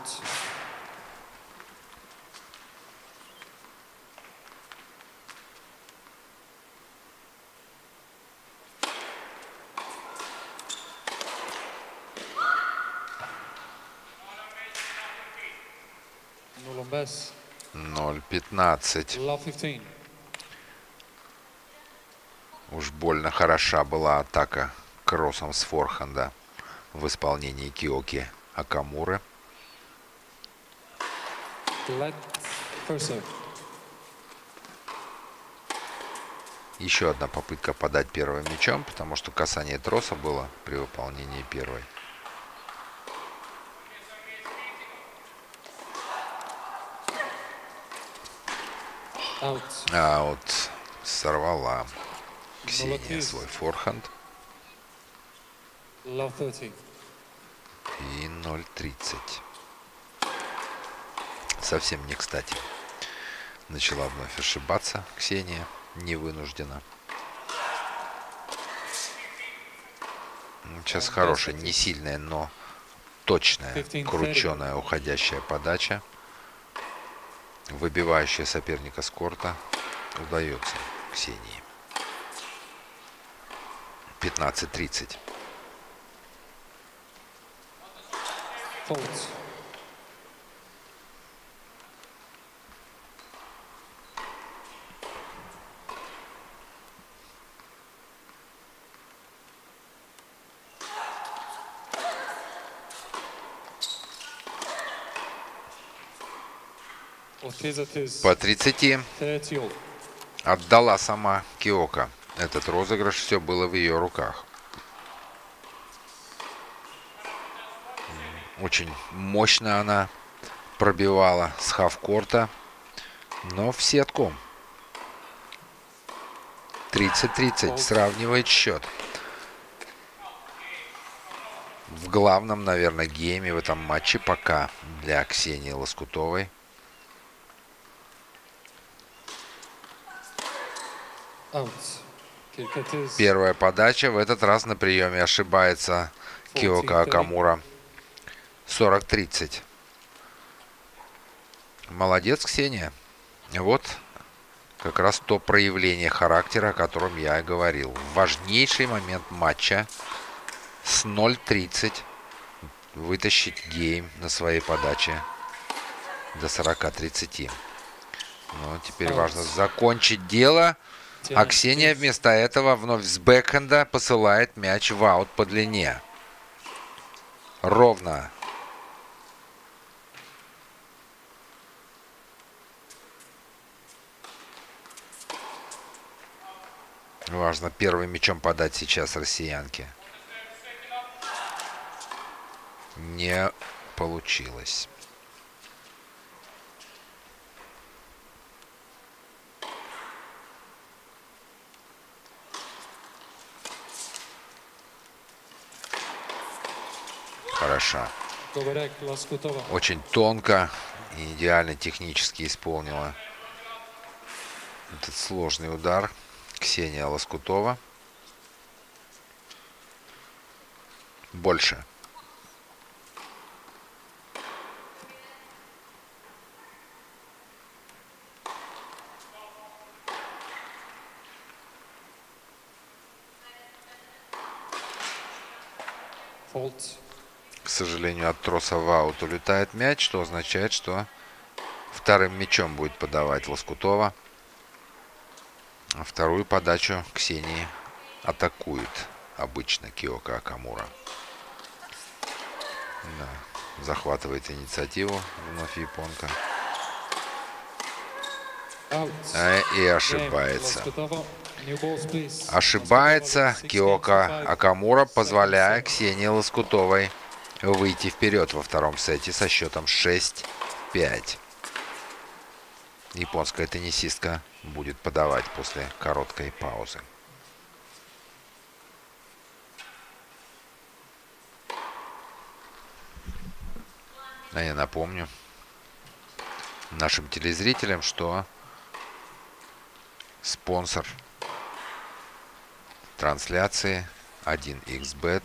Null on base. ноль пятнадцать. Love fifteen. Уж больно хороша была атака кроссом с форхенда в исполнении Киоки Окамуры. Let first serve. Еще одна попытка подать первым мячом, потому что касание троса было при выполнении первой. Out. А вот сорвала Null Ксения kiss. свой форхенд. Love thirty. И ноль тридцать. Совсем не кстати. Начала вновь ошибаться Ксения, не вынуждена. Сейчас хорошая, не сильная, но точная, крученая, уходящая подача, выбивающая соперника с корта, удается Ксении. пятнадцать тридцать. Fault. Otis, Otis. По тридцати thirty all. отдала сама Киока. Этот розыгрыш, все было в ее руках. Очень мощно она пробивала с хавкорта, но в сетку. тридцать тридцать сравнивает счет. В главном, наверное, гейме в этом матче пока для Ксении Лоскутовой. Out. Киркатис. Первая подача. В этот раз на приеме ошибается Киока Окамура. сорок тридцать. Молодец, Ксения. Вот как раз то проявление характера, о котором я и говорил. Важнейший момент матча с ноль тридцать вытащить гейм на своей подаче до сорока тридцати. Но теперь важно закончить дело. А Ксения вместо этого вновь с бэкхенда посылает мяч в аут по длине. Ровно. Важно первым мячом подать сейчас россиянке. Не получилось. Хороша. Добряк, Лоскутова. Очень тонко и идеально технически исполнила этот сложный удар Ксения Лоскутова. Больше. Fault. К сожалению, от троса в аут улетает мяч, что означает, что вторым мячом будет подавать Лоскутова. А вторую подачу Ксении атакует обычно Киока Окамура. Да, захватывает инициативу вновь японка. А, и ошибается. Ошибается Киока Окамура, позволяя Ксении Лоскутовой выйти вперед во втором сете со счетом шесть пять. Японская теннисистка будет подавать после короткой паузы. А я напомню нашим телезрителям, что спонсор трансляции один икс бет,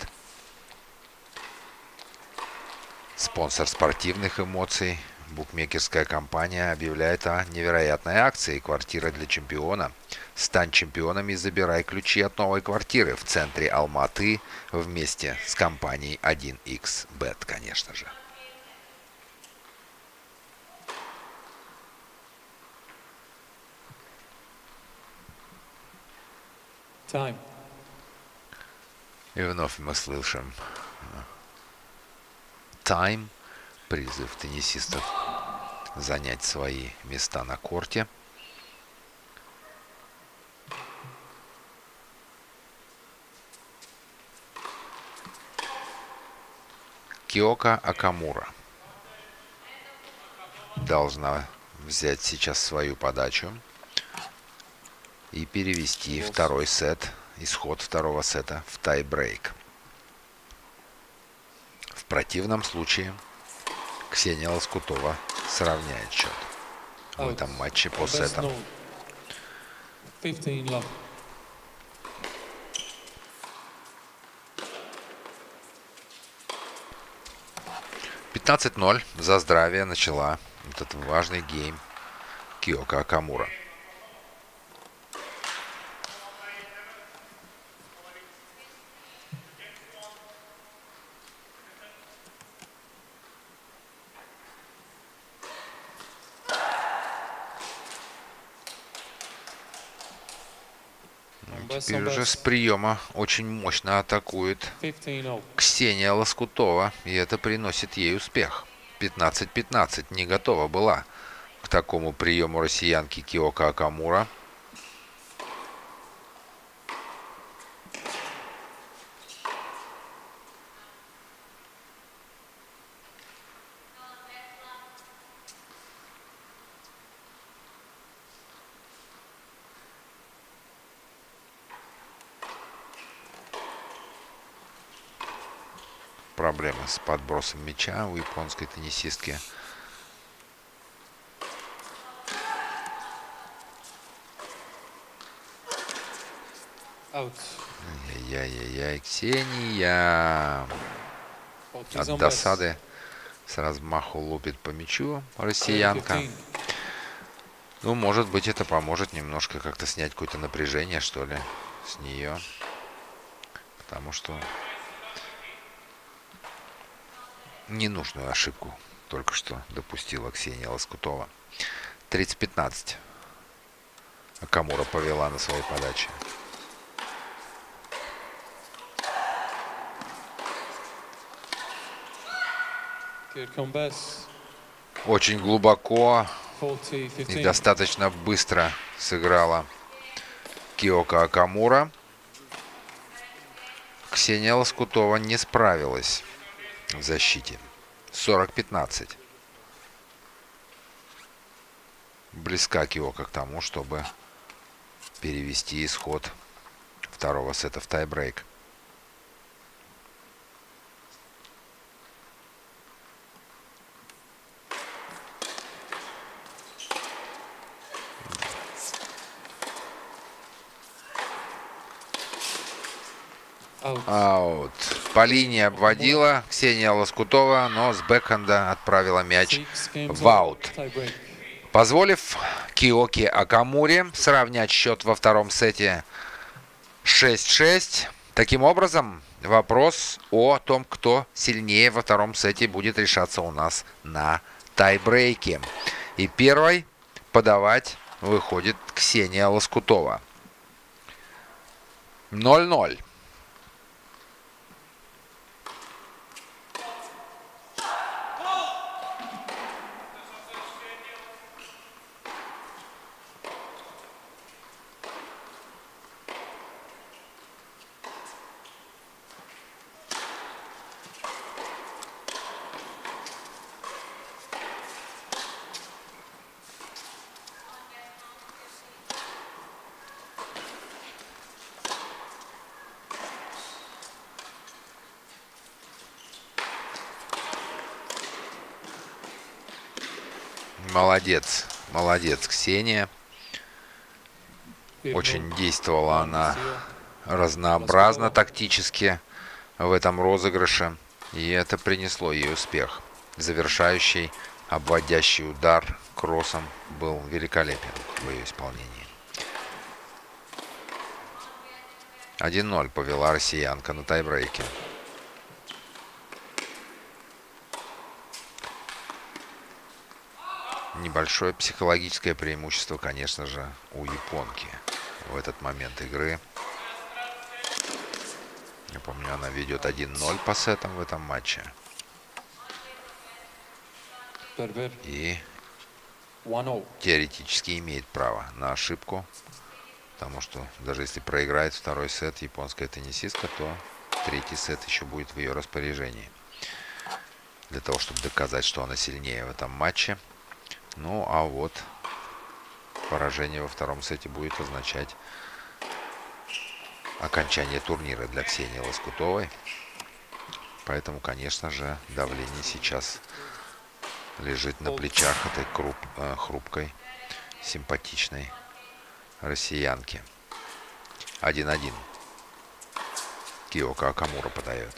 спонсор спортивных эмоций, букмекерская компания объявляет о невероятной акции «Квартира для чемпиона». Стань чемпионом и забирай ключи от новой квартиры в центре Алматы вместе с компанией один икс бет, конечно же. Time. И вновь мы слышим тайм, призыв теннисистов занять свои места на корте. Киока Окамура должна взять сейчас свою подачу и перевести второй сет, исход второго сета в тай-брейк. В противном случае Ксения Лоскутова сравняет счет в этом матче по сетам. пятнадцать ноль за здравие начала этот важный гейм Киока Окамура. Теперь уже с приема очень мощно атакует Ксения Лоскутова, и это приносит ей успех. пятнадцать пятнадцать. Не готова была к такому приему россиянки Киока Окамура. Проблемы с подбросом мяча у японской теннисистки. Яй-яй-яй, Ксения от досады с размаху лупит по мячу россиянка. Ну, может быть, это поможет немножко как-то снять какое-то напряжение, что ли, с нее. Потому что ненужную ошибку только что допустила Ксения Лоскутова. тридцать пятнадцать. Окамура повела на своей подаче. Очень глубоко и достаточно быстро сыграла Киока Окамура. Ксения Лоскутова не справилась в защите. сорок пятнадцать. Близка Киока к тому, чтобы перевести исход второго сета в тай-брейк. Аут. По линии обводила Ксения Лоскутова, но с бэкхенда отправила мяч в аут, позволив Киоке Окамуре сравнять счет во втором сете шесть шесть. Таким образом, вопрос о том, кто сильнее во втором сете, будет решаться у нас на тайбрейке. И первой подавать выходит Ксения Лоскутова. ноль ноль. Молодец, молодец, Ксения. Очень действовала она разнообразно, тактически в этом розыгрыше. И это принесло ей успех. Завершающий, обводящий удар кроссом был великолепен в ее исполнении. один ноль повела россиянка на тайбрейке. Небольшое психологическое преимущество, конечно же, у японки в этот момент игры. Я помню, она ведет один ноль по сетам в этом матче. И теоретически имеет право на ошибку. Потому что даже если проиграет второй сет японская теннисистка, то третий сет еще будет в ее распоряжении. Для того, чтобы доказать, что она сильнее в этом матче. Ну, а вот поражение во втором сете будет означать окончание турнира для Ксении Лоскутовой. Поэтому, конечно же, давление сейчас лежит на плечах этой круп, э, хрупкой, симпатичной россиянки. один один. Киока Окамура подает.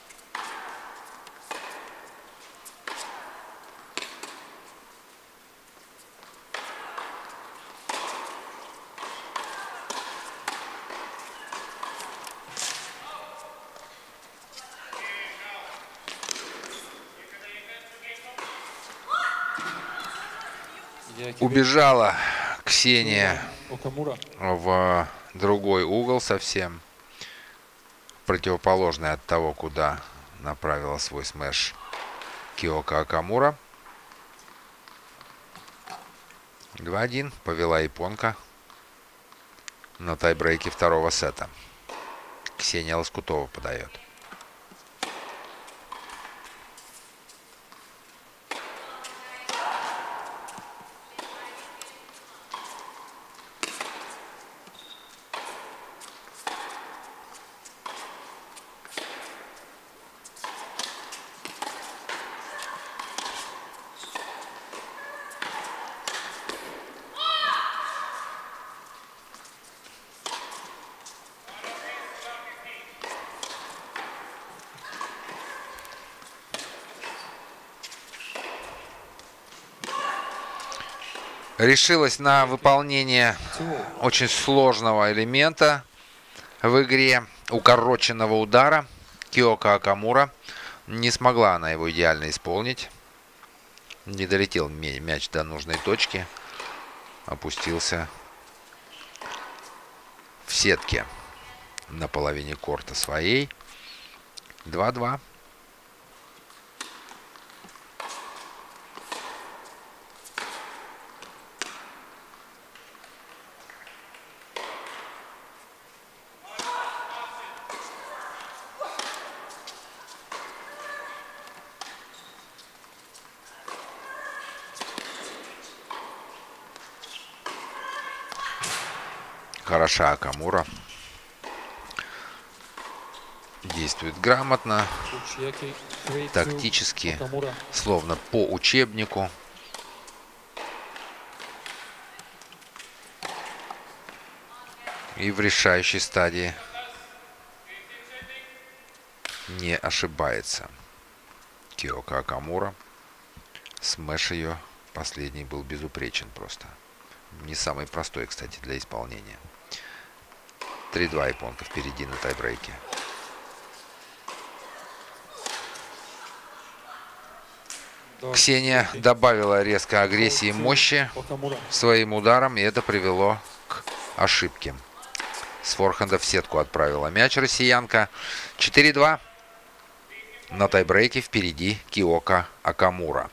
Убежала Ксения в другой угол совсем, противоположный от того, куда направила свой смеш Киока Окамура. два один повела японка на тайбрейке второго сета. Ксения Лоскутова подает. Решилась на выполнение очень сложного элемента в игре, укороченного удара. Киока Окамура. Не смогла она его идеально исполнить. Не долетел мяч до нужной точки. Опустился в сетке на половине корта своей. два два. Хороша Окамура. Действует грамотно, тактически, словно по учебнику. И в решающей стадии не ошибается Киока Окамура. Смеш ее последний был безупречен просто. Не самый простой, кстати, для исполнения. три два японка впереди на тайбрейке. Ксения добавила резко агрессии и мощи своим ударом, и это привело к ошибке. С форхенда в сетку отправила мяч россиянка. четыре-два. На тайбрейке впереди Киока Окамура.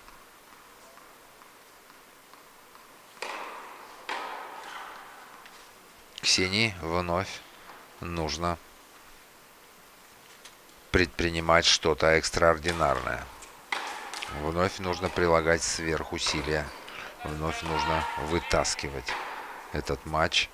Ксении вновь нужно предпринимать что-то экстраординарное. Вновь нужно прилагать сверхусилия. Вновь нужно вытаскивать этот матч.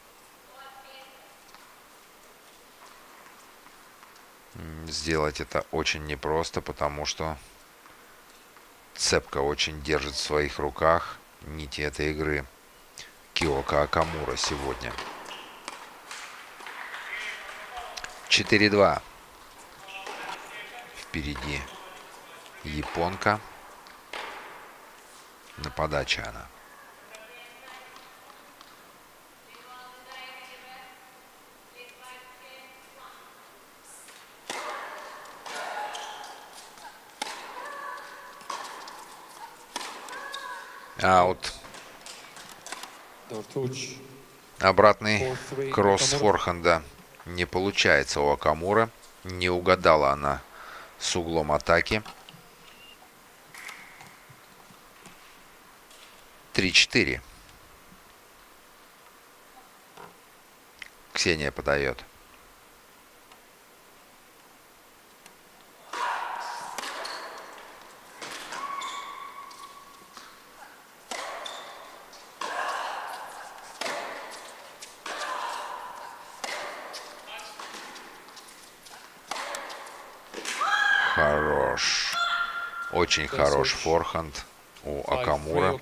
Сделать это очень непросто, потому что цепко очень держит в своих руках нити этой игры Киока Окамура сегодня. четыре-два. Впереди японка. На подаче она. Аут. Обратный кросс форхенда не получается у Окамура. Не угадала она с углом атаки. три-четыре. Ксения подает. Хорош. Очень хорош форхенд у Окамура.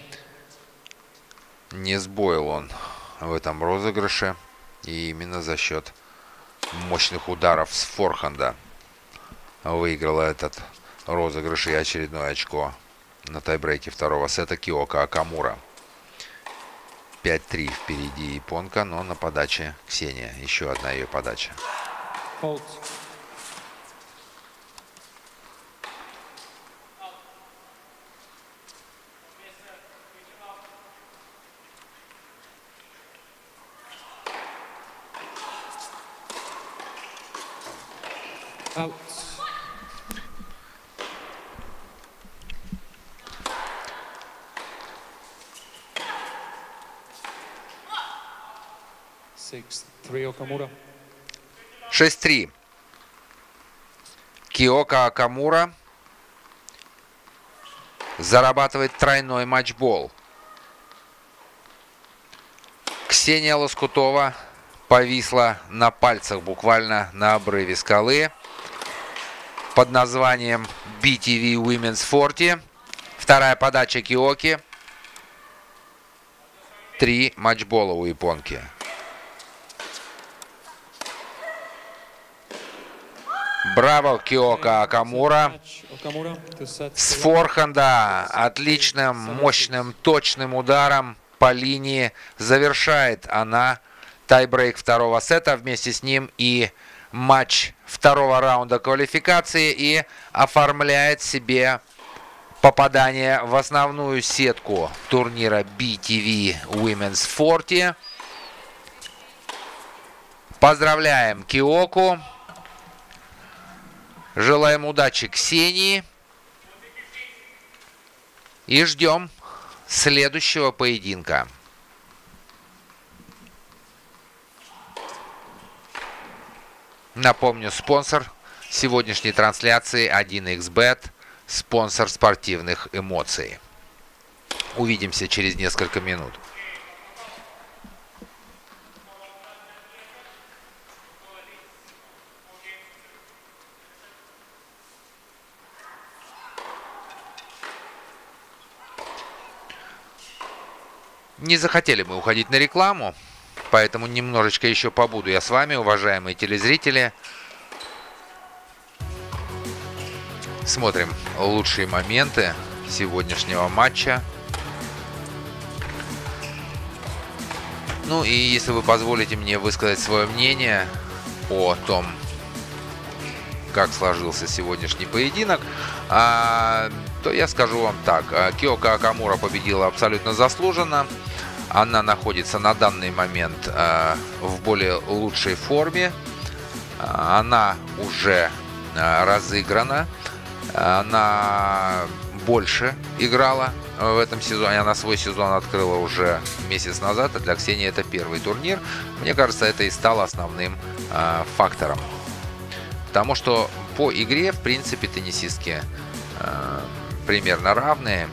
Не сбоил он в этом розыгрыше. И именно за счет мощных ударов с форхенда выиграла этот розыгрыш и очередное очко на тайбрейке второго сета Киока Окамура. пять-три впереди японка, но на подаче Ксения. Еще одна ее подача. Out. шесть-три. Киока Окамура зарабатывает тройной матчбол. Ксения Лоскутова повисла на пальцах буквально на обрыве скалы под названием би ти ви Women's сорок. Вторая подача Киоки. Три матчбола у японки. Браво, Киока Окамура. С форхенда отличным, мощным, точным ударом по линии завершает она тайбрейк второго сета, вместе с ним и матч второго раунда квалификации, и оформляет себе попадание в основную сетку турнира би ти ви Women's сорок. Поздравляем Киоку. Желаем удачи Ксении. И ждем следующего поединка. Напомню, спонсор сегодняшней трансляции один икс бет, спонсор спортивных эмоций. Увидимся через несколько минут. Не захотели мы уходить на рекламу, поэтому немножечко еще побуду я с вами, уважаемые телезрители. Смотрим лучшие моменты сегодняшнего матча. Ну и если вы позволите мне высказать свое мнение о том, как сложился сегодняшний поединок, то я скажу вам так. Киока Окамура победила абсолютно заслуженно. Она находится на данный момент в более лучшей форме. Она уже разыграна. Она больше играла в этом сезоне. Она свой сезон открыла уже месяц назад, а для Ксении это первый турнир. Мне кажется, это и стало основным э, фактором. Потому что по игре, в принципе, теннисистки э, примерно равные.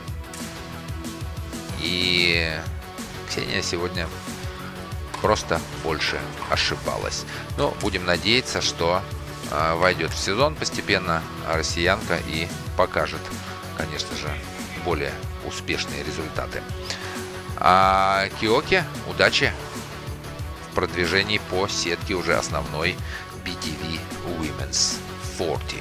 И Ксения сегодня просто больше ошибалась. Но будем надеяться, что э, войдет в сезон постепенно россиянка и покажет, конечно же, более успешные результаты. А Киоке удачи в продвижении по сетке уже основной би ти ви Women's сорок.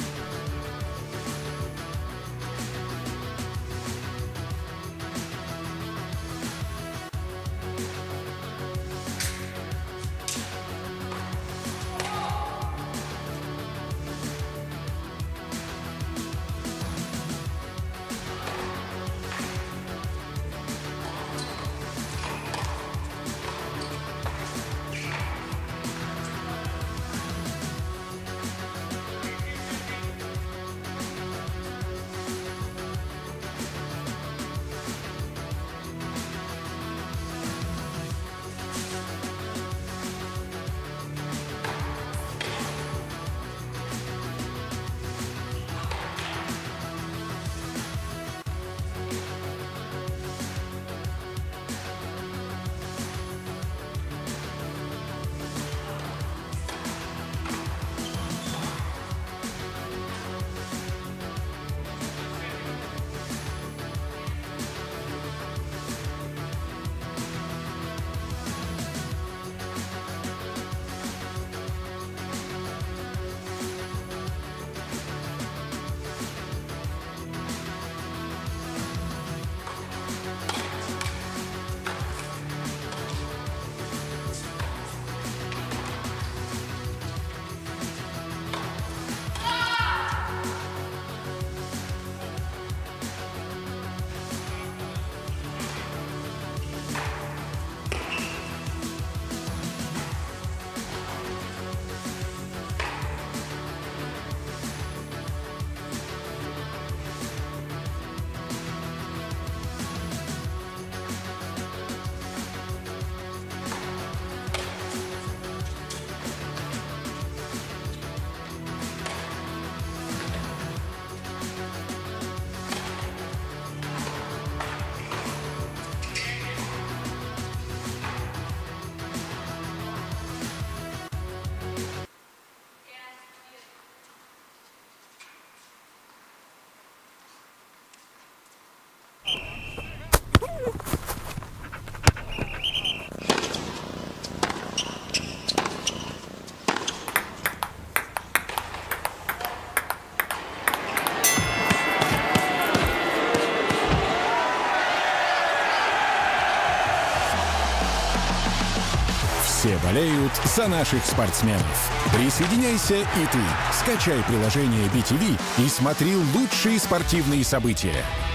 Все болеют за наших спортсменов. Присоединяйся и ты. Скачай приложение би ти ви и смотри лучшие спортивные события.